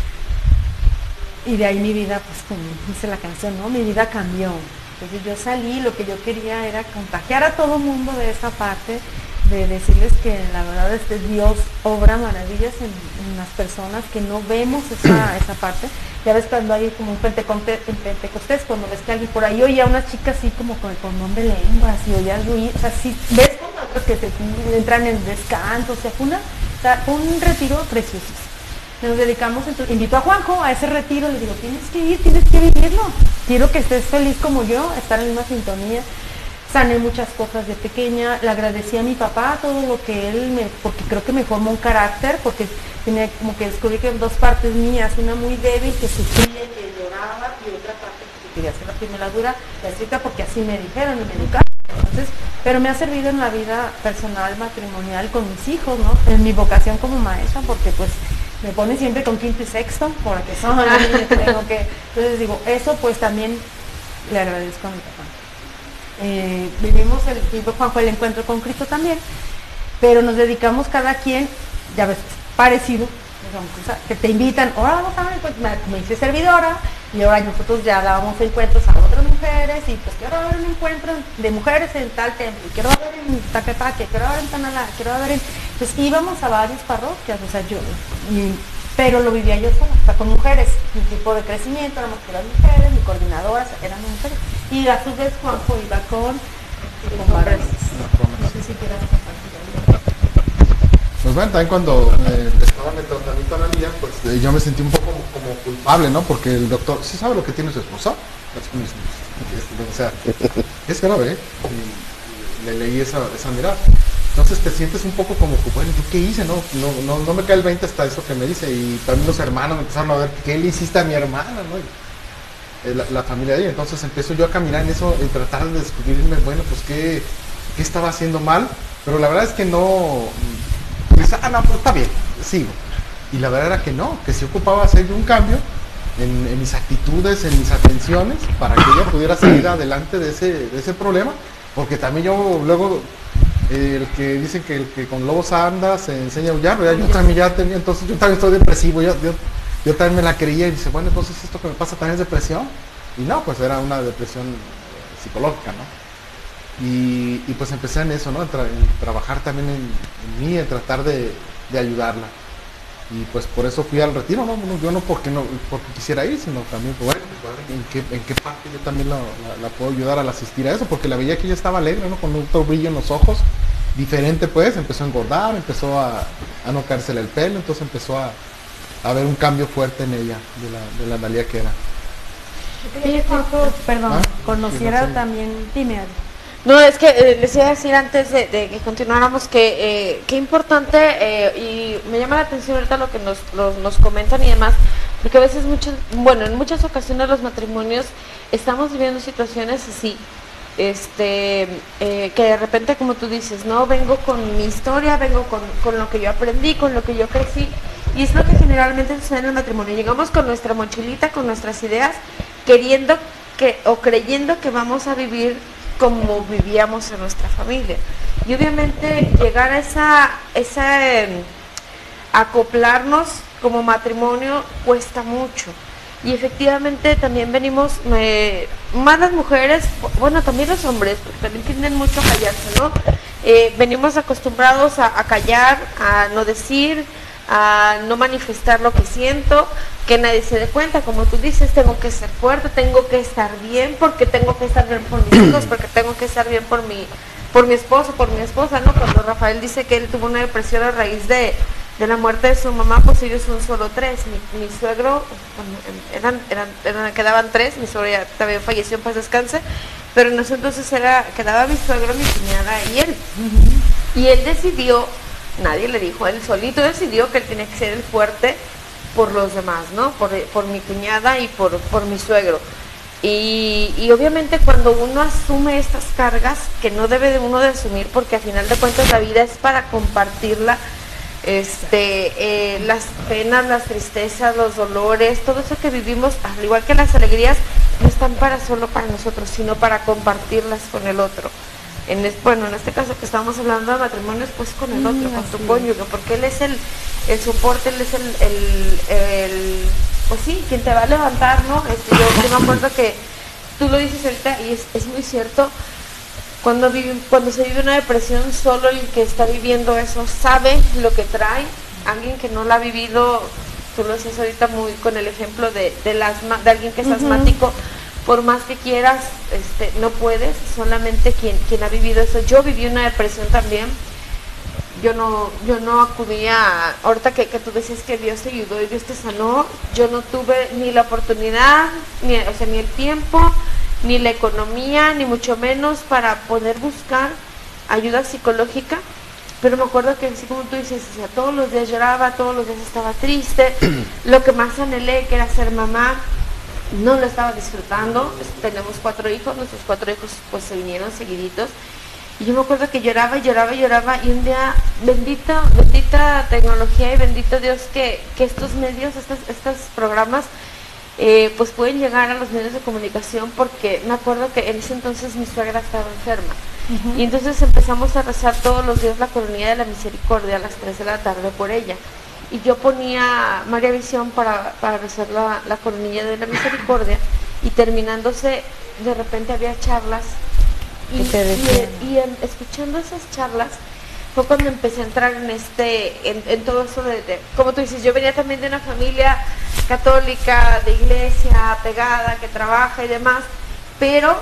y de ahí mi vida, pues como dice la canción, ¿no? Mi vida cambió. Entonces yo salí, lo que yo quería era contagiar a todo mundo de esa parte, de decirles que la verdad es que Dios obra maravillas en, en las personas que no vemos esa, esa parte. Ya ves cuando hay como un pentecostés, en Pentecostés, cuando ves que alguien por ahí oye a una chica así como con el cordón de lenguas y oye ruido, o sea, sí, ves como otros que se entran en descanso, o sea, fue, una, o sea, fue un retiro precioso. Nos dedicamos, entonces, invito a Juanjo a ese retiro, le digo, tienes que ir, tienes que vivirlo, quiero que estés feliz como yo, estar en la misma sintonía. Sané muchas cosas de pequeña, le agradecí a mi papá todo lo que él me, porque creo que me formó un carácter, porque tenía como que descubrí que dos partes mías, una muy débil que sufría, que lloraba, y otra parte que quería hacer la primera dura, la escrita, porque así me dijeron y me educaron. Entonces, pero me ha servido en la vida personal, matrimonial, con mis hijos, ¿no? En mi vocación como maestra, porque pues me pone siempre con quinto y sexto, porque son, tengo que, entonces digo, eso pues también le agradezco a mi papá. Eh, vivimos el tipo Juanjo el encuentro con Cristo también, pero nos dedicamos cada quien, ya ves, parecido, que te invitan, ahora vamos a ver, pues me, me hice servidora y ahora nosotros ya dábamos encuentros a otras mujeres y pues quiero ver un encuentro de mujeres en tal templo, quiero ver en Taquepaque, quiero ver en Tanalá, quiero ver en... Entonces íbamos a varias parroquias, o sea, yo, y, pero lo vivía yo sola, o sea, con mujeres, mi tipo de crecimiento, éramos puras mujeres, mi coordinadora, eran mujeres. Y a su vez Juanjo iba con, con varones. No sé si quieras compartir algo. Pues bueno, también cuando eh, estaba en el tratamiento a la niña, pues eh, yo me sentí un poco como, como culpable, ¿no? Porque el doctor, ¿sí sabe lo que tiene su esposa? O sea, es grave, ¿eh? Y, y le leí esa, esa mirada. Entonces te sientes un poco como, bueno, ¿yo qué hice? No, no, no, no me cae el veinte hasta eso que me dice. Y también los hermanos me empezaron a ver, ¿qué le hiciste a mi hermana? ¿No? Y, eh, la, la familia de ella. Entonces empiezo yo a caminar en eso y tratar de descubrirme, bueno, pues qué, qué estaba haciendo mal. Pero la verdad es que no... Pues, ah, no, pues está bien, sigo. Y la verdad era que no, que se ocupaba hacer un cambio en, en mis actitudes, en mis atenciones, para que ella pudiera seguir adelante de ese, de ese problema. Porque también yo luego... Eh, el que dicen que el que con lobos anda se enseña a aullar, ¿verdad? Yo también ya tenía, entonces yo también estoy depresivo, yo, yo, yo también me la creía y dice, bueno, entonces esto que me pasa también es depresión. Y no, pues era una depresión eh, psicológica, ¿no? Y, y pues empecé en eso, ¿no? En, tra en trabajar también en, en mí, en tratar de, de ayudarla. Y pues por eso fui al retiro, ¿no? Yo no porque no porque quisiera ir, sino también, pues, bueno, ¿en qué, en qué parte yo también la, la, la puedo ayudar al asistir a eso? Porque la veía que ella estaba alegre, ¿no? Con otro brillo en los ojos, diferente pues, empezó a engordar, empezó a, a no caérsele el pelo, entonces empezó a, a ver un cambio fuerte en ella, de la, de la Analía que era. Sí, Juanjo, perdón, ¿Ah? conociera Sí, no sé. también, dime algo. No, es que eh, les iba a decir antes de, de que continuáramos que eh, qué importante, eh, y me llama la atención ahorita lo que nos, los- nos comentan y demás, porque a veces, muchos, bueno, en muchas ocasiones los matrimonios estamos viviendo situaciones así, este, eh, que de repente, como tú dices, no, vengo con mi historia, vengo con, con lo que yo aprendí, con lo que yo crecí, y es lo que generalmente sucede en el matrimonio. Llegamos con nuestra mochilita, con nuestras ideas, queriendo que o creyendo que vamos a vivir como vivíamos en nuestra familia. Y obviamente llegar a esa, esa eh, acoplarnos como matrimonio cuesta mucho. Y efectivamente también venimos, eh, más las mujeres, bueno, también los hombres, porque también tienden mucho a callarse, ¿no? Eh, venimos acostumbrados a, a callar, a no decir, a no manifestar lo que siento, que nadie se dé cuenta, como tú dices, tengo que ser fuerte, tengo que estar bien, porque tengo que estar bien por mis hijos, porque tengo que estar bien por mi, por mi esposo, por mi esposa, ¿no? Cuando Rafael dice que él tuvo una depresión a raíz de, de la muerte de su mamá, pues ellos son solo tres. Mi, mi suegro, bueno, eran, eran, eran, quedaban tres, mi suegro ya también falleció, en paz descanse, pero en ese entonces era, quedaba mi suegro, mi cuñada y él. Y él decidió, nadie le dijo, él solito decidió que él tenía que ser el fuerte por los demás, ¿no? Por, por mi cuñada y por, por mi suegro. Y, y obviamente cuando uno asume estas cargas, que no debe de uno de asumir, porque al final de cuentas la vida es para compartirla, este, eh, las penas, las tristezas, los dolores, todo eso que vivimos, al igual que las alegrías, no están para solo para nosotros, sino para compartirlas con el otro. En es, bueno, en este caso que estamos hablando de matrimonios, pues con el otro, con tu cónyuge, porque él es el, el soporte, él es el, el, el, pues sí, quien te va a levantar, ¿no? Este, yo, yo me acuerdo que tú lo dices ahorita y es, es muy cierto, cuando, vive, cuando se vive una depresión, solo el que está viviendo eso sabe lo que trae. Alguien que no la ha vivido, tú lo dices ahorita muy con el ejemplo de, del asma, de alguien que es Ujú. asmático, por más que quieras, este, no puedes, solamente quien, quien ha vivido eso. Yo viví una depresión también, yo no, yo no acudía, ahorita que, que tú decías que Dios te ayudó y Dios te sanó, yo no tuve ni la oportunidad, ni, o sea, ni el tiempo, ni la economía, ni mucho menos para poder buscar ayuda psicológica, pero me acuerdo que así como tú dices, o sea, todos los días lloraba, todos los días estaba triste, lo que más anhelé, que era ser mamá, no lo estaba disfrutando. Tenemos cuatro hijos, nuestros cuatro hijos pues se vinieron seguiditos, y yo me acuerdo que lloraba y lloraba y lloraba, y un día, bendita, bendita tecnología y bendito Dios que, que estos medios, estos, estos programas, eh, pues pueden llegar a los medios de comunicación, porque me acuerdo que en ese entonces mi suegra estaba enferma, y entonces empezamos a rezar todos los días la coronilla de la misericordia a las tres de la tarde por ella. Y yo ponía María Visión para, para rezar la, la coronilla de la misericordia, y terminándose, de repente había charlas, y, ¿Qué te decían? y, y en- escuchando esas charlas, fue cuando empecé a entrar en este, en, en todo eso de, de, como tú dices, yo venía también de una familia católica, de iglesia, apegada, que trabaja y demás, pero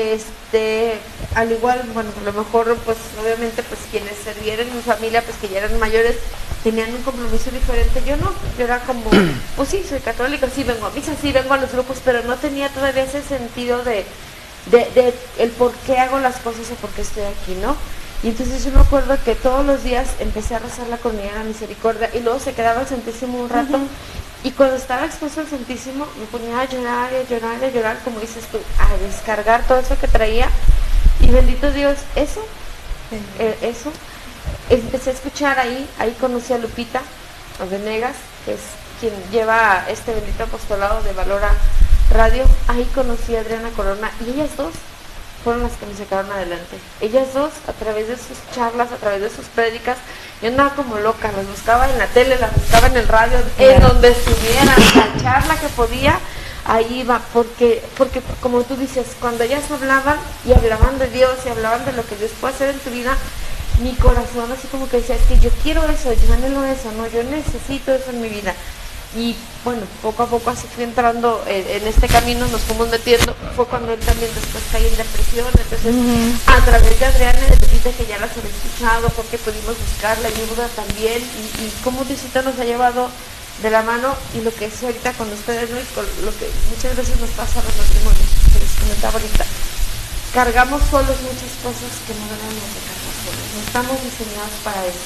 este, al igual, bueno, a lo mejor, pues, obviamente, pues, quienes servían en mi familia, pues, que ya eran mayores, tenían un compromiso diferente. Yo no, yo era como, pues sí, soy católica, sí vengo a misa, sí vengo a los grupos, pero no tenía todavía ese sentido de, de, de el por qué hago las cosas o por qué estoy aquí, ¿no? Y entonces yo me acuerdo que todos los días empecé a rezar la coronilla de la misericordia y luego se quedaba el Santísimo un rato. Uh-huh. Y cuando estaba expuesto al Santísimo me ponía a llorar y a llorar y a llorar, como dices tú, a descargar todo eso que traía. Y bendito Dios, eso, uh-huh. eh, eso, empecé a escuchar ahí, ahí conocí a Lupita Venegas, que es quien lleva este bendito apostolado de Valora Radio. Ahí conocí a Adriana Corona y ellas dos fueron las que me sacaron adelante. Ellas dos, a través de sus charlas, a través de sus prédicas, yo andaba como loca, las buscaba en la tele, las buscaba en el radio, en donde estuvieran, la charla que podía, ahí iba, porque, porque como tú dices, cuando ellas hablaban y hablaban de Dios y hablaban de lo que Dios puede hacer en tu vida, mi corazón así como que decía, es que yo quiero eso, yo anhelo eso, no, yo necesito eso en mi vida. Y bueno, poco a poco así fui entrando en, en este camino, nos fuimos metiendo. Fue cuando él también después caí en depresión. Entonces, uh-huh. a través de Adriana, de Lupita, que ya las había escuchado, porque pudimos buscar la ayuda también. Y, y cómo Diosita nos ha llevado de la mano. Y lo que es ahorita con ustedes, ¿no? Y con lo que muchas veces nos pasa a los matrimonios, que les comentaba ahorita. Cargamos solos muchas cosas que no debemos de cargar solos. No estamos diseñados para eso.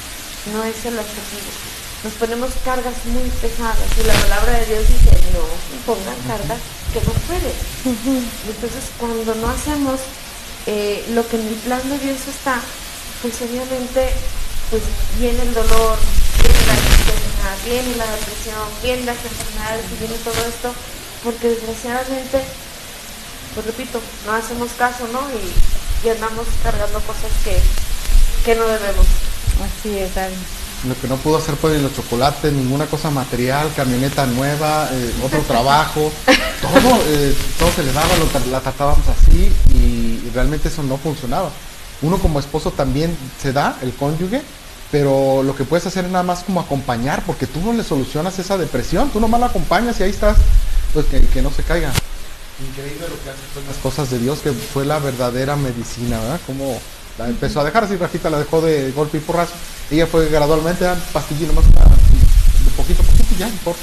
No es el objetivo. Nos ponemos cargas muy pesadas y la palabra de Dios dice, no, pongan cargas que no pueden. Uh-huh. Entonces, cuando no hacemos eh, lo que en el plan de Dios está, pues obviamente pues viene el dolor, viene la tristeza, viene la depresión, vienen las enfermedades y viene todo esto, porque desgraciadamente, pues repito, no hacemos caso, ¿no? Y, y andamos cargando cosas que, que no debemos. Así es, Dani. Lo que no pudo hacer fue ni los chocolates, ninguna cosa material, camioneta nueva, eh, otro trabajo, todo, eh, todo se le daba, lo, la tratábamos así y, y realmente eso no funcionaba. Uno como esposo también se da, el cónyuge, pero lo que puedes hacer es nada más como acompañar, porque tú no le solucionas esa depresión, tú nomás la acompañas y ahí estás, pues que, que no se caiga. Increíble lo que hacen pues, las cosas de Dios, que fue la verdadera medicina, ¿verdad? Como la empezó a dejar, así Rafita la dejó de golpe y porrazo. Ella fue gradualmente, ah, pastillino más, de poquito a poquito y ya, no importa.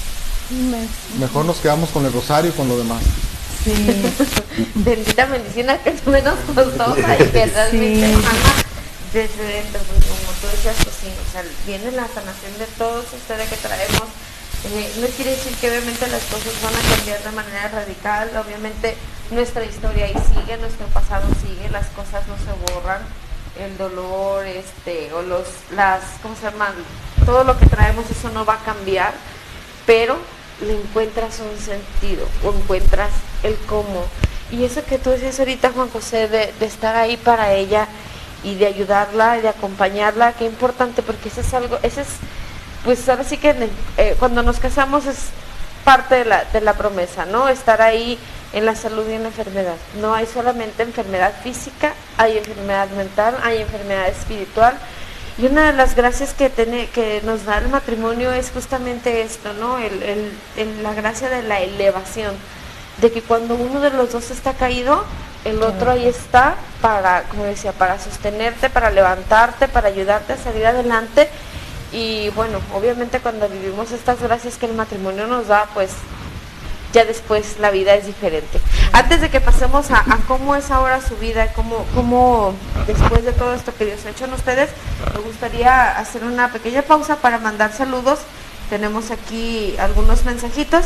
Mejor nos quedamos con el rosario y con lo demás. Sí. Bendita medicina que es menos costosa y que realmente sí. Ama desde dentro, pues, como tú decías, pues sí, o sea, viene la sanación de todos ustedes que traemos. Eh, no quiere decir que obviamente las cosas van a cambiar de manera radical, obviamente nuestra historia ahí sigue, nuestro pasado sigue, las cosas no se borran, el dolor, este, o los, las, ¿cómo se llaman? Todo lo que traemos, eso no va a cambiar, pero le encuentras un sentido, o encuentras el cómo. Y eso que tú decías ahorita, Juan José, de, de estar ahí para ella y de ayudarla, y de acompañarla, qué importante, porque eso es algo, ese es, pues ahora sí que eh, cuando nos casamos es parte de la, de la promesa, ¿no? Estar ahí en la salud y en la enfermedad. No hay solamente enfermedad física, hay enfermedad mental, hay enfermedad espiritual. Y una de las gracias que, tiene, que nos da el matrimonio es justamente esto, ¿no? El, el, el, la gracia de la elevación, de que cuando uno de los dos está caído, el otro ahí está para, como decía, para sostenerte, para levantarte, para ayudarte a salir adelante. Y bueno, obviamente cuando vivimos estas gracias que el matrimonio nos da, pues ya después la vida es diferente. Antes de que pasemos a, a cómo es ahora su vida, cómo, cómo después de todo esto que Dios ha hecho en ustedes, me gustaría hacer una pequeña pausa para mandar saludos. Tenemos aquí algunos mensajitos.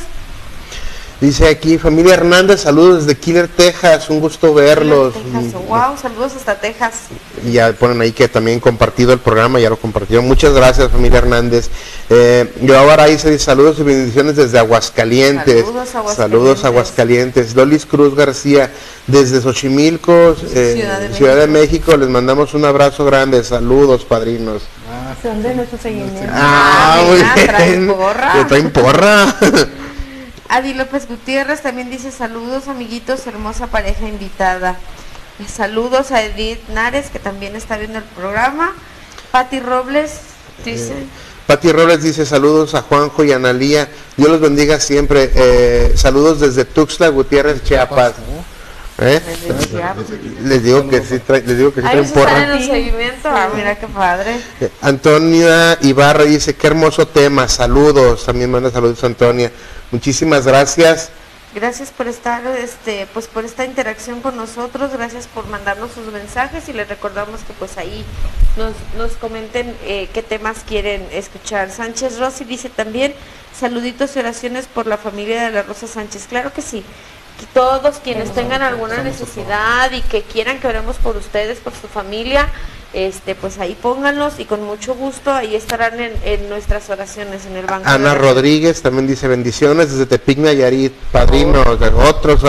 Dice aquí, familia Hernández, saludos desde Killer, Texas, un gusto verlos. Texas, wow, saludos hasta Texas. Y ya ponen ahí que también compartido el programa, ya lo compartieron. Muchas gracias, familia Hernández. Eh, yo ahora hice saludos y bendiciones desde Aguascalientes. Saludos a Aguascalientes. Saludos a Aguascalientes. Lolis Cruz García, desde Xochimilco, eh, Ciudad, de, Ciudad de México, les mandamos un abrazo grande. Saludos, padrinos. Ah, son de nuestros seguimientos. Ah, muy bien. Traen porra. Traen porra. Adi López Gutiérrez también dice saludos, amiguitos, hermosa pareja invitada. Saludos a Edith Nares, que también está viendo el programa. Pati Robles dice... Eh, Pati Robles dice saludos a Juanjo y a Analía. Dios los bendiga siempre. Eh, saludos desde Tuxtla Gutiérrez, Chiapas. ¿Eh? Les digo que sí traen, les digo que sí traen porra. En el seguimiento, ah, mira qué padre. Eh, Antonia Ibarra dice qué hermoso tema, saludos, también manda saludos Antonia, muchísimas gracias. Gracias por estar, este, pues por esta interacción con nosotros, gracias por mandarnos sus mensajes y les recordamos que pues ahí nos, nos comenten eh, qué temas quieren escuchar. Sánchez Rossi dice también saluditos y oraciones por la familia de la Rosa Sánchez, claro que sí. Todos quienes tengan alguna necesidad y que quieran que oremos por ustedes, por su familia, este, pues ahí pónganlos y con mucho gusto ahí estarán en, en nuestras oraciones en el banco. Ana Rodríguez también dice bendiciones desde Tepic Nayarit, padrino, oh. de otros.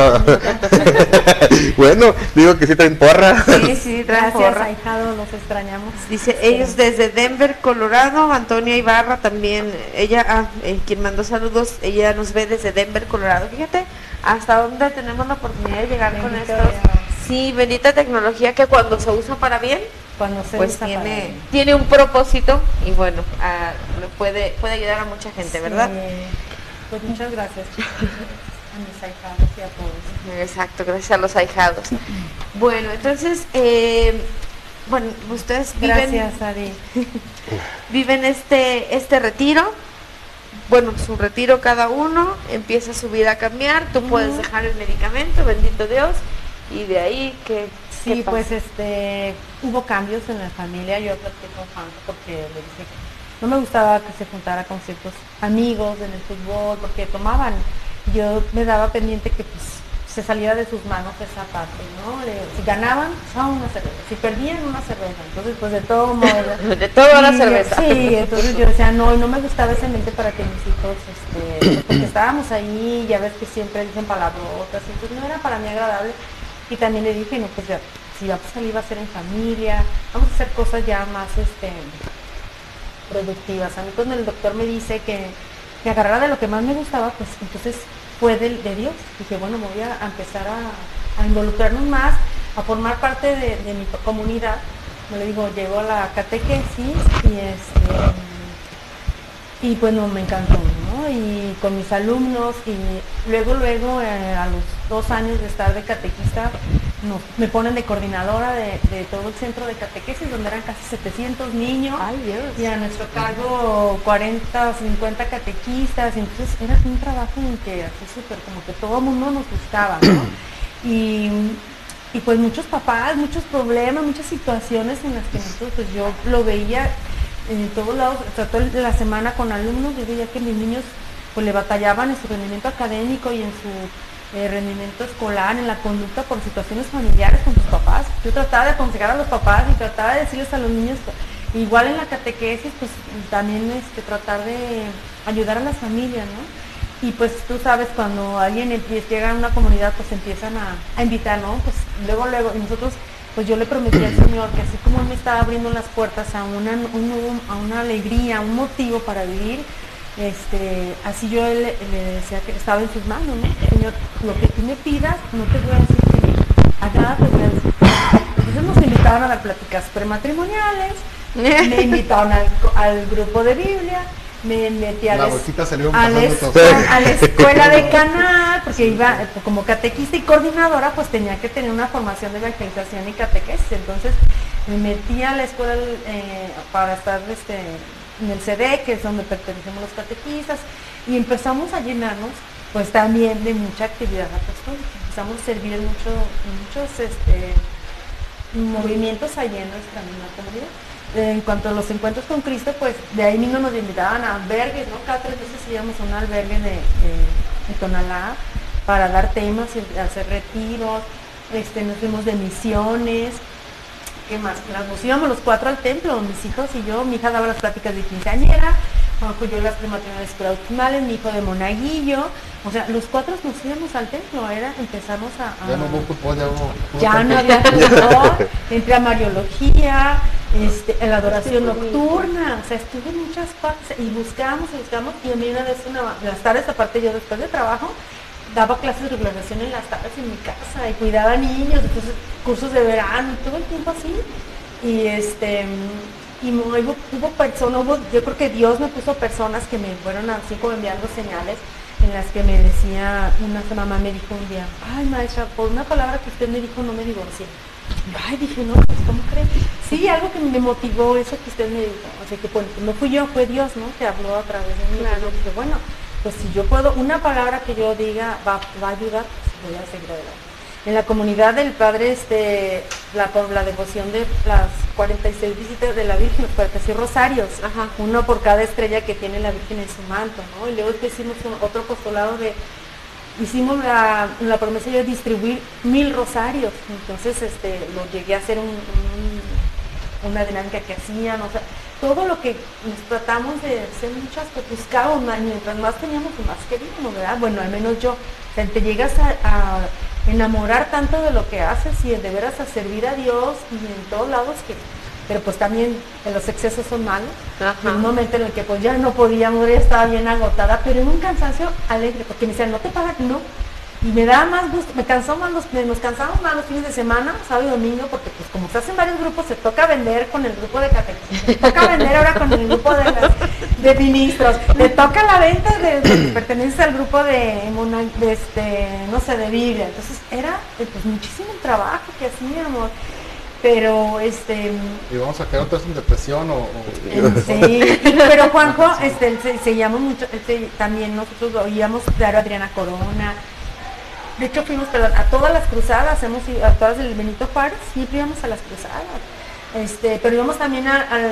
Bueno, digo que sí traen porra. Sí, sí, traen Gracias, porra. ahijado, los extrañamos. Dice ellos desde Denver, Colorado. Antonia Ibarra también, ella, ah, eh, quien mandó saludos, ella nos ve desde Denver, Colorado. Fíjate hasta dónde tenemos la oportunidad de llegar Bendito con estos. Dios. Sí, bendita tecnología que cuando se usa para bien, Cuando se pues usa tiene, para- tiene un propósito y bueno, ah, le puede, puede ayudar a mucha gente, ¿verdad? Sí. Pues muchas gracias a mis ahijados y a todos. Exacto, gracias a los ahijados. Bueno, entonces, eh, bueno, ustedes viven, Gracias, Adi. viven este, este retiro. Bueno, su retiro cada uno, empieza su vida a cambiar, tú puedes dejar el medicamento, bendito Dios, y de ahí que... Sí, pues este, hubo cambios en la familia, yo platiqué con Juan porque le dije que no me gustaba que se juntara con ciertos amigos en el fútbol, porque tomaban, yo me daba pendiente que pues se saliera de sus manos esa parte, ¿no? Le, si ganaban, pues, una cerveza, si perdían, una cerveza, entonces pues de todo modo... De todo la Sí, cerveza. Sí, entonces yo decía, no, y no me gustaba ese ambiente para que mis hijos, este, porque estábamos ahí, ya ves que siempre dicen palabrotas, entonces no era para mí agradable. Y también le dije, no, pues ya, si vamos a salir va a ser en familia, vamos a hacer cosas ya más este, productivas. A mí cuando el doctor me dice que me agarrara de lo que más me gustaba, pues entonces fue de, de Dios. Dije, bueno, me voy a, a empezar a, a involucrarnos más, a formar parte de, de mi comunidad. Como le digo, llego a la catequesis y este... Y bueno, me encantó, ¿no? Y con mis alumnos y luego, luego, eh, a los dos años de estar de catequista, nos, me ponen de coordinadora de, de todo el centro de catequesis, donde eran casi setecientos niños. Ay, Dios. Y a nuestro cargo cuarenta o cincuenta catequistas. Entonces era un trabajo en que así súper, como que todo el mundo nos gustaba, ¿no? Y, y pues muchos papás, muchos problemas, muchas situaciones en las que nosotros, pues yo lo veía en todos lados, trató la semana con alumnos, yo veía que mis niños pues le batallaban en su rendimiento académico y en su eh, rendimiento escolar, en la conducta por situaciones familiares con sus papás. Yo trataba de aconsejar a los papás y trataba de decirles a los niños, igual en la catequesis, pues también este, tratar de ayudar a las familias, ¿no? Y pues tú sabes, cuando alguien empieza, llega a una comunidad, pues empiezan a, a invitar, ¿no? Pues luego, luego, y nosotros... Pues yo le prometí al Señor que así como Él me estaba abriendo las puertas a una, un, a una alegría, a un motivo para vivir, este, así yo le, le decía que estaba en sus manos, ¿no? Señor, lo que tú me pidas, no te voy a decir que no. A nada te voy a decir que no. Entonces nos invitaron a dar pláticas prematrimoniales, me invitaron al, al grupo de Biblia, me metí a, La les, bolsita salió a, la pasando escuela, todo. a la escuela de Canal, porque iba como catequista y coordinadora, pues tenía que tener una formación de evangelización y catequesis. Entonces me metí a la escuela eh, para estar este, en el C D, que es donde pertenecemos los catequistas, y empezamos a llenarnos pues también de mucha actividad apostólica. Empezamos a servir en, mucho, en muchos este, movimientos allí en nuestra misma comunidad. En cuanto a los encuentros con Cristo, pues de ahí mismo nos invitaban a albergues, ¿no? Cada tres veces íbamos a un albergue de, de, de Tonalá para dar temas y hacer retiros, este, nos fuimos de misiones, ¿qué más? Nos íbamos los cuatro al templo, mis hijos y yo, mi hija daba las pláticas de quinceañera, Juanjo y yo las prematrimoniales bautismales, mi hijo de monaguillo, o sea, los cuatro nos íbamos al templo, era, empezamos a... a Ya no hubo fútbol, ya hubo... ya no había fútbol, entré a Mariología, este, en la adoración nocturna, o sea, estuve en muchas partes y buscamos y buscamos y a mí una vez, una, las tardes aparte yo después de trabajo, daba clases de regulación en las tardes en mi casa y cuidaba niños, entonces cursos de verano, todo el tiempo así. Y este y hubo, hubo personas, hubo, yo creo que Dios me puso personas que me fueron así como enviando señales en las que me decía, una mamá me dijo un día, ay maestra, por una palabra que usted me dijo no me divorcié. Ay, dije, no, pues ¿cómo creen? Sí, algo que me motivó eso que usted me dijo, así que bueno, no fui yo, fue Dios, ¿no? Que habló a través de mí. Claro. Dije, bueno, pues si yo puedo, una palabra que yo diga va, va a ayudar, pues voy a seguir adelante. En la comunidad del Padre, este, la, la devoción de las cuarenta y seis visitas de la Virgen, los cuarenta y seis rosarios, ajá, uno por cada estrella que tiene la Virgen en su manto, ¿no? Y luego hicimos un, otro apostolado de, hicimos la, la promesa de distribuir mil rosarios, entonces este, lo llegué a hacer un, un, una dinámica que hacían, o sea, todo lo que nos tratamos de hacer muchas, pues buscábamos, mientras más teníamos, más queríamos, ¿verdad? Bueno, al menos yo, o sea, te llegas a, a enamorar tanto de lo que haces y de veras a servir a Dios y en todos lados que, pero pues también los excesos son malos. En un momento en el que pues ya no podía morir, estaba bien agotada, pero en un cansancio alegre, porque me decían, no te pagan, no. Y me daba más gusto, me cansó más los, nos cansamos más los fines de semana, sábado y domingo, porque pues como se hacen varios grupos, se toca vender con el grupo de catequistas, se toca vender ahora con el grupo de, las, de ministros, le toca la venta de, de perteneces al grupo de, de este, no sé, de Biblia. Entonces era pues muchísimo trabajo que hacíamos. Pero este y vamos a quedar todos en depresión o, o... sí, pero Juanjo este se, se llama mucho este, también nosotros oíamos claro a Adriana Corona. De hecho fuimos perdón, a todas las cruzadas, hemos ido a todas del Benito Juárez, siempre íbamos a las cruzadas. Este, pero íbamos también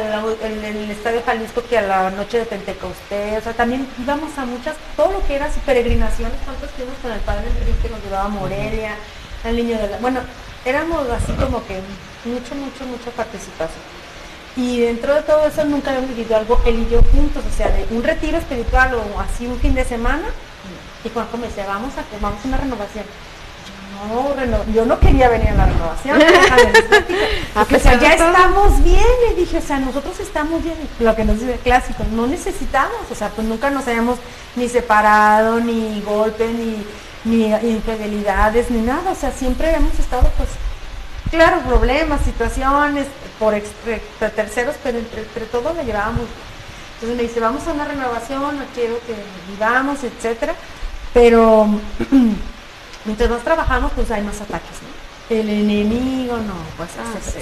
al Estadio Jalisco, que a la noche de Pentecostés, o sea, también íbamos a muchas, todo lo que era así, peregrinaciones, cuántos fuimos con el Padre Enrique, nos llevaba a Morelia, uh-huh, al Niño de la, bueno, éramos así como que mucho, mucho, mucha participación. Y dentro de todo eso nunca habíamos vivido algo él y yo juntos, o sea, de un retiro espiritual o así un fin de semana. Y Juanjo me decía, vamos a, vamos a una renovación. Yo no, reno, yo no quería venir a la renovación. Porque, o sea, ya estamos bien. Y dije, o sea, nosotros estamos bien. Lo que nos dice el clásico, no necesitamos. O sea, pues nunca nos hayamos ni separado, ni golpes, ni, ni infidelidades, ni nada. O sea, siempre hemos estado, pues, claro, problemas, situaciones, por entre terceros, pero entre, entre todos le llevábamos. Entonces me dice, vamos a una renovación, no quiero que vivamos, etcétera. Pero mientras más trabajamos, pues hay más ataques, ¿no? El enemigo, no, pues ah, sí.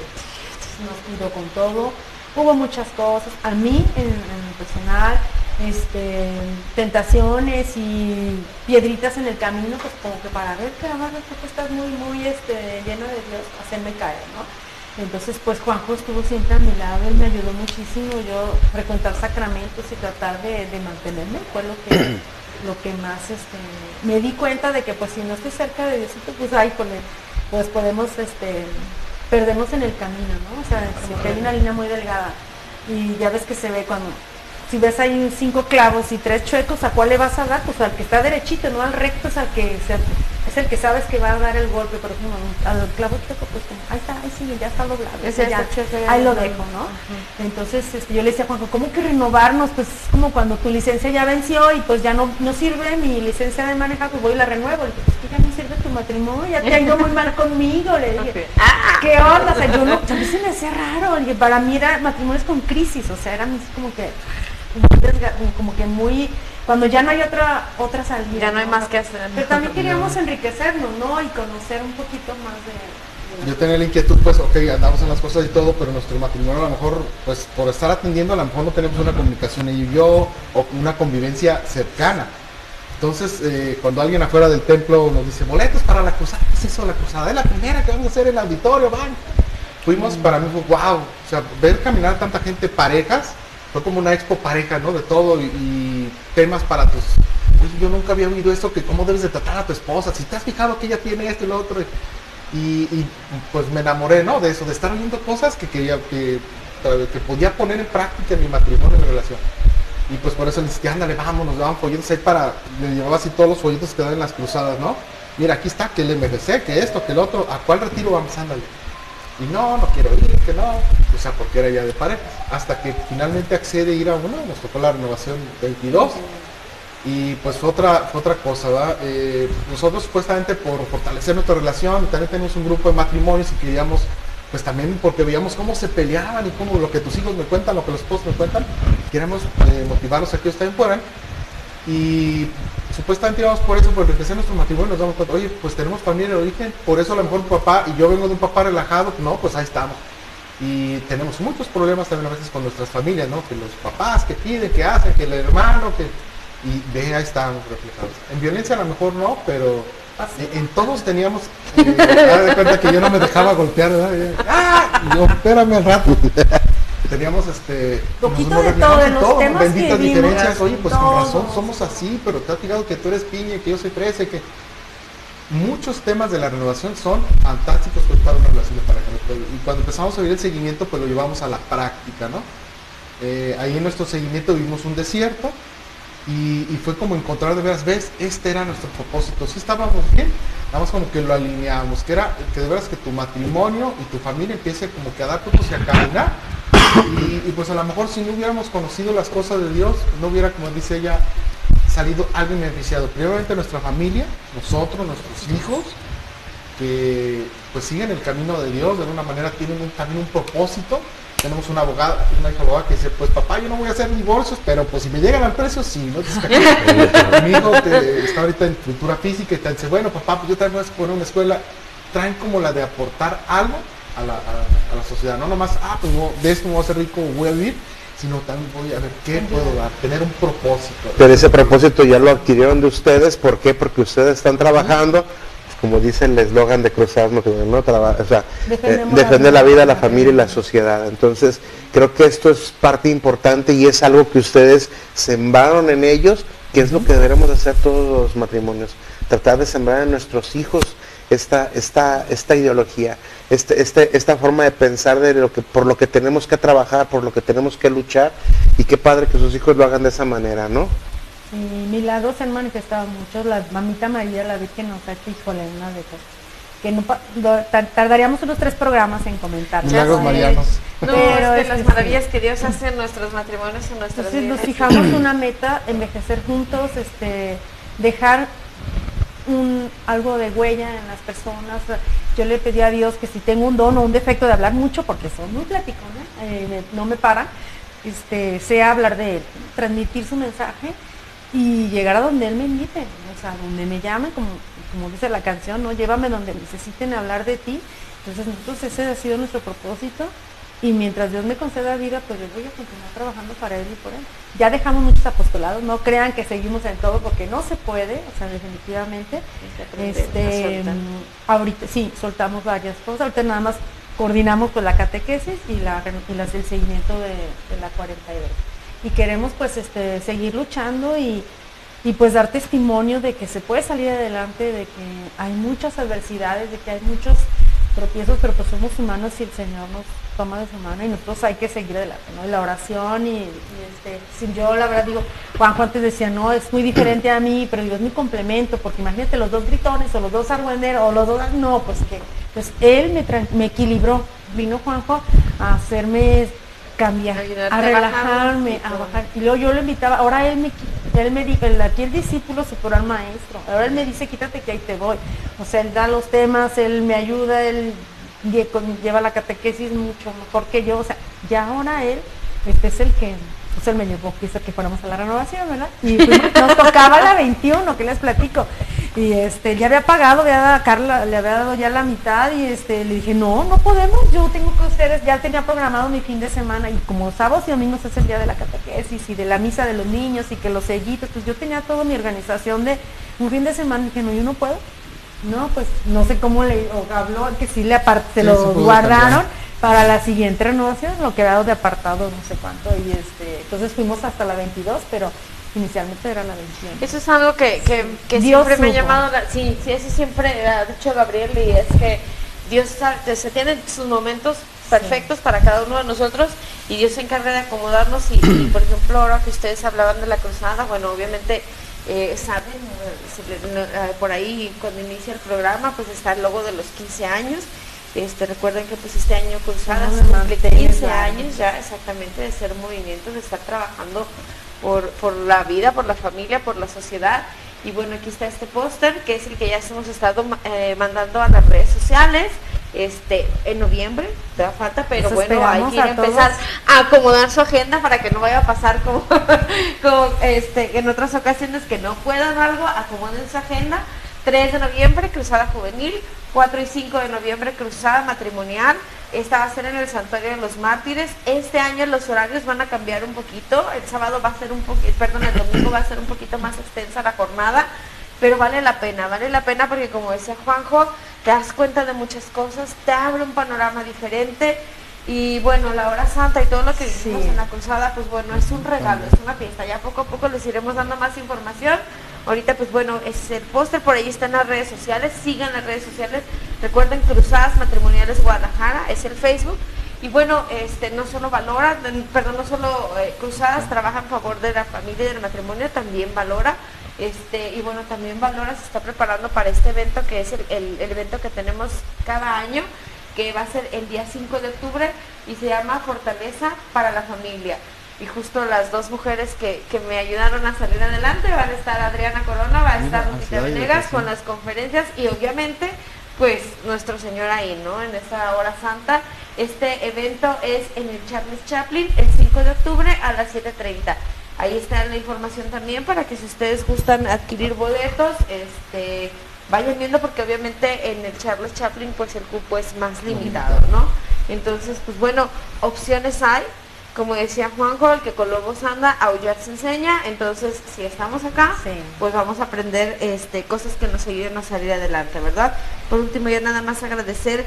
Nos tiró con todo. Hubo muchas cosas. A mí, en, en lo personal, este, tentaciones y piedritas en el camino, pues como que para ver que además que estás muy, muy este, lleno de Dios, hacerme caer, ¿no? Entonces, pues Juanjo estuvo siempre a mi lado, él me ayudó muchísimo, yo frecuentar sacramentos y tratar de, de mantenerme, fue lo que, lo que más este, me di cuenta de que pues si no estoy cerca de Diosito, pues ay, pues podemos, este, perdernos en el camino, ¿no? O sea, como que hay una línea muy delgada y ya ves que se ve cuando, si ves ahí cinco clavos y tres chuecos, ¿a cuál le vas a dar? Pues al que está derechito, no al recto, es al que se, es el que sabes que va a dar el golpe, por ejemplo, al clavo chueco, pues ahí está, ahí sí, ya está doblado, ese ya, ya, ahí lo dejo, ¿no? Uh-huh. Entonces este, yo le decía a Juanjo, ¿cómo que renovarnos? Pues es como cuando tu licencia ya venció y pues ya no, no sirve mi licencia de manejar, pues voy y la renuevo. Le dije, pues que ya no sirve tu matrimonio, ya te ha ido muy mal conmigo, le dije, okay. ¿Qué onda? O sea, yo no, a mí se me hacía raro, le dije, para mí era matrimonios con crisis, o sea, era así como que como que muy, cuando ya no hay otra otra salida, ya no hay ¿no? más que hacer, pero también queríamos enriquecernos, ¿no? Y conocer un poquito más de, de yo tenía la inquietud, pues, ok, andamos en las cosas y todo, pero nuestro matrimonio a lo mejor, pues, por estar atendiendo, a lo mejor no tenemos una comunicación ella y yo, o una convivencia cercana. Entonces, eh, cuando alguien afuera del templo nos dice, boletos para la cruzada, ¿qué es eso, la cruzada? Es la primera que vamos a hacer en el auditorio, van. Fuimos, mm. para mí fue, wow, o sea, ver caminar a tanta gente parejas, fue como una expo pareja, ¿no? De todo y, y temas para tus... Yo nunca había oído esto, que cómo debes de tratar a tu esposa, si te has fijado que ella tiene esto y lo otro. Y, y pues me enamoré, ¿no? De eso, de estar oyendo cosas que quería, que, que podía poner en práctica en mi matrimonio, en mi relación. Y pues por eso le dije, ándale, vamos, nos daban folletos ahí para... Le llevaba así todos los folletos que dan en las cruzadas, ¿no? Mira, aquí está, que el M F C, que esto, que el otro, ¿a cuál retiro vamos? Ándale. Y no, no quiero ir, que no, o sea, porque era ya de parejas, hasta que finalmente accede a ir a uno, nos tocó la renovación veintidós, Y pues fue otra, fue otra cosa, ¿verdad? Eh, nosotros supuestamente por fortalecer nuestra relación, también tenemos un grupo de matrimonios y queríamos, pues también porque veíamos cómo se peleaban y cómo lo que tus hijos me cuentan, lo que los esposos me cuentan, queremos eh, motivarlos a que ellos también puedan. Y supuestamente íbamos por eso, porque empecé nuestro matrimonio nos damos cuenta, oye, pues tenemos familia de origen, por eso a lo mejor un papá, y yo vengo de un papá relajado, no, pues ahí estamos. Y tenemos muchos problemas también a veces con nuestras familias, ¿no? Que los papás que piden, que hacen, que el hermano, que... Y de ahí estábamos reflejados. En violencia a lo mejor no, pero en, en todos teníamos... Eh, haz de cuenta que yo no me dejaba golpear, ¿verdad? ¡Ah! Y yo, espérame al rato. Teníamos este... Poquito nos de todo, de los todo, temas benditas que vimos, diferencias. Oye, pues con todo. razón somos así, pero te has fijado que tú eres piña, que yo soy fresa, que... Muchos temas de la renovación son fantásticos pues, para una relación de pareja. Y cuando empezamos a ver el seguimiento, pues lo llevamos a la práctica, ¿no? Eh, ahí en nuestro seguimiento vimos un desierto y, y fue como encontrar de veras, ves, este era nuestro propósito. Sí estábamos bien, nada más como que lo alineamos, que era que de veras que tu matrimonio y tu familia empiece como que a dar frutos y a caminar. Y, y pues a lo mejor si no hubiéramos conocido las cosas de Dios, no hubiera, como dice ella, salido alguien beneficiado. Primeramente nuestra familia, nosotros, nuestros hijos, que pues siguen el camino de Dios, de alguna manera tienen un, también un propósito. Tenemos una abogada, una hija abogada que dice, pues papá, yo no voy a hacer divorcios, pero pues si me llegan al precio, sí, ¿no? Entonces, mi hijo te, está ahorita en cultura física y te dice, bueno papá, pues yo también voy a poner una escuela. Traen como la de aportar algo a la, a, a la sociedad, no nomás, ah, pues no, de esto me voy a hacer rico, voy a vivir, sino también voy a ver qué puedo dar, tener un propósito. Pero ese propósito ya lo adquirieron de ustedes, ¿por qué? Porque ustedes están trabajando, pues, como dice el eslogan de Cruzadas, ¿no? Traba, o sea, eh, defender la vida, la familia y la sociedad. Entonces, creo que esto es parte importante y es algo que ustedes sembraron en ellos, que es lo que deberemos hacer todos los matrimonios, tratar de sembrar en nuestros hijos esta, esta, esta ideología, este, este, esta forma de pensar de lo que, por lo que tenemos que trabajar, por lo que tenemos que luchar, y qué padre que sus hijos lo hagan de esa manera, ¿no? Sí, milagros se han manifestado muchos, la mamita María, la Virgen nos ha hecho, híjole, una de esas, que no, tardaríamos unos tres programas en comentar. Milagros marianos. No, Pero es es de las que maravillas sí. que Dios hace en nuestros matrimonios, en nuestras Entonces nos vidas. fijamos una meta, envejecer juntos, este, dejar un, algo de huella en las personas. Yo le pedí a Dios que si tengo un don o un defecto de hablar mucho, porque soy muy platicona, eh, no me para, este, sea hablar de él, transmitir su mensaje y llegar a donde él me invite, o sea, donde me llame, como, como dice la canción, ¿no? Llévame donde necesiten hablar de ti. Entonces nosotros ese ha sido nuestro propósito. Y mientras Dios me conceda vida, pues yo voy a continuar trabajando para Él y por Él. Ya dejamos muchos apostolados, no crean que seguimos en todo porque no se puede, o sea, definitivamente. Este, ahorita sí, soltamos varias cosas, ahorita nada más coordinamos pues la catequesis y, la, y las, el seguimiento de, de la cuarenta y dos. Y queremos pues este, seguir luchando y, y pues dar testimonio de que se puede salir adelante, de que hay muchas adversidades, de que hay muchos tropiezos, pero pues somos humanos y el Señor nos toma de su mano y nosotros hay que seguir adelante, ¿no? Y la oración y, y este, si yo la verdad digo, Juanjo antes decía, no, es muy diferente a mí, pero digo, es mi complemento, porque imagínate los dos gritones o los dos argüenderos o los dos, no, pues que, pues él me, me equilibró, vino Juanjo a hacerme cambiar, a relajarme, a bajar, y luego yo lo invitaba, ahora él me, él me dijo, aquí el discípulo supera al maestro, ahora él me dice, quítate que ahí te voy, o sea, él da los temas, él me ayuda, él lleva la catequesis mucho mejor que yo, o sea, ya ahora él, este es el que, pues él me llevó, quiso que fuéramos a la renovación, ¿verdad? Y fuimos, nos tocaba la veintiuno, que les platico, y este, ya había pagado, había dado a Carla, le había dado ya la mitad, y este, le dije, no, no podemos, yo tengo que ustedes, ya tenía programado mi fin de semana, y como sábados y domingos es el día de la catequesis, y de la misa de los niños, y que los sellitos, pues yo tenía toda mi organización de un fin de semana, y dije, no, yo no puedo. No, pues no sé cómo le o habló, que sí le apart se sí, lo guardaron para la siguiente renovación, lo que era de apartado no sé cuánto, y este, entonces fuimos hasta la veintidós, pero inicialmente era la veintiuno. Eso es algo que, que, que siempre me ha llamado, la, sí, sí, eso siempre ha dicho Gabriel, y es que Dios sabe, se tiene sus momentos perfectos sí. para cada uno de nosotros, y Dios se encarga de acomodarnos, y, y por ejemplo ahora que ustedes hablaban de la cruzada, bueno, obviamente Eh, saben, eh, por ahí cuando inicia el programa pues está el logo de los quince años, este, recuerden que pues este año Cruzadas cumple quince años ya exactamente de ser movimiento, de estar trabajando por, por la vida, por la familia, por la sociedad. Y bueno, aquí está este póster, que es el que ya hemos estado eh, mandando a las redes sociales. Este, en noviembre, te da falta, pero Los bueno, hay que ir a esperamos a empezar todos. a acomodar su agenda para que no vaya a pasar como, como este, en otras ocasiones que no puedan algo, acomoden su agenda. tres de noviembre, Cruzada Juvenil, cuatro y cinco de noviembre, Cruzada Matrimonial. Esta va a ser en el Santuario de los Mártires. Este año los horarios van a cambiar un poquito. El sábado va a ser un poquito, perdón, el domingo va a ser un poquito más extensa la jornada, pero vale la pena, vale la pena porque como decía Juanjo, te das cuenta de muchas cosas, te abre un panorama diferente. Y bueno, la hora santa y todo lo que vivimos Sí. en la cruzada, pues bueno, es un regalo, es una fiesta. Ya poco a poco les iremos dando más información. Ahorita pues bueno, es el póster, por ahí está en las redes sociales, sigan las redes sociales. Recuerden, Cruzadas Matrimoniales Guadalajara, es el Facebook. Y bueno, este no solo valora, perdón, no solo eh, Cruzadas trabaja en favor de la familia y del matrimonio, también valora. Este, y bueno, también Valora se está preparando para este evento, que es el, el, el evento que tenemos cada año, que va a ser el día cinco de octubre y se llama Fortaleza para la Familia. Y justo las dos mujeres que, que me ayudaron a salir adelante van a estar Adriana Corona, va a estar Lupita Venegas con las conferencias y obviamente pues nuestro Señor ahí, ¿no? En esta hora santa. Este evento es en el Charles Chaplin el cinco de octubre a las siete treinta. Ahí está la información también para que si ustedes gustan adquirir boletos, este, vayan viendo porque obviamente en el Charles Chaplin pues el cupo es más limitado, ¿no? Entonces, pues bueno, opciones hay. Como decía Juanjo, el que con lobos anda, aullar se enseña. Entonces, si estamos acá, Sí. pues vamos a aprender este, cosas que nos ayuden a salir adelante, ¿verdad? Por último, ya nada más agradecer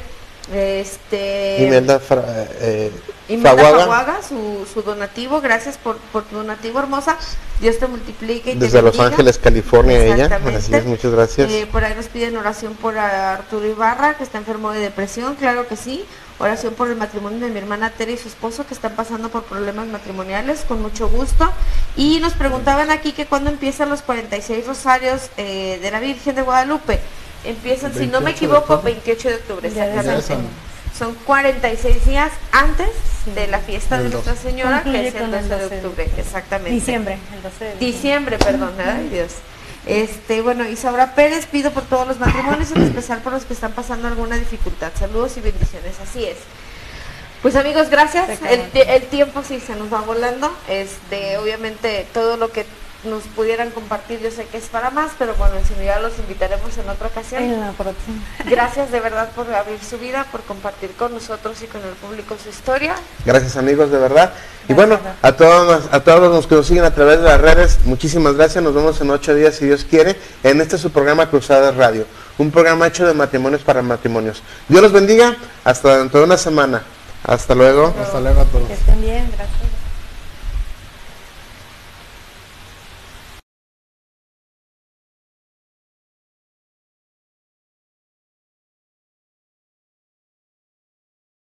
este Imelda Fra- eh, Imelda Fraguaga, Faguaga, su, su donativo. Gracias por, por tu donativo, hermosa. Dios te multiplique y te desde Los bendiga. Ángeles, California, ella. Exactamente. Así es, muchas gracias. Eh, por ahí nos piden oración por Arturo Ibarra, que está enfermo de depresión, claro que sí. Oración por el matrimonio de mi hermana Tere y su esposo, que están pasando por problemas matrimoniales, con mucho gusto. Y nos preguntaban aquí que cuándo empiezan los cuarenta y seis rosarios eh, de la Virgen de Guadalupe. Empiezan, si no me veintiocho de equivoco, octubre. veintiocho de octubre, Ya exactamente. son. Son cuarenta y seis días antes de la fiesta de Del Nuestra doce. Señora, Concluye que es el con el doce de doce de octubre, exactamente. Diciembre, el doce de Diciembre, perdón, ay Dios. Este, bueno, Isaura Pérez, pido por todos los matrimonios, en especial por los que están pasando alguna dificultad. Saludos y bendiciones, así es. Pues amigos, gracias. El, ti- el tiempo sí se nos va volando. Este, obviamente todo lo que nos pudieran compartir, yo sé que es para más, pero bueno, en ya los invitaremos en otra ocasión. En la próxima. Gracias de verdad por abrir su vida, por compartir con nosotros y con el público su historia. Gracias amigos, de verdad. Y Gracias, bueno, Rafa. a todos, a todos los que nos siguen a través de las redes, muchísimas gracias. Nos vemos en ocho días, si Dios quiere, en este su programa Cruzadas Radio. Un programa hecho de matrimonios para matrimonios. Dios los bendiga. Hasta dentro de una semana. Hasta luego. Hasta luego a todos. Que estén bien, gracias.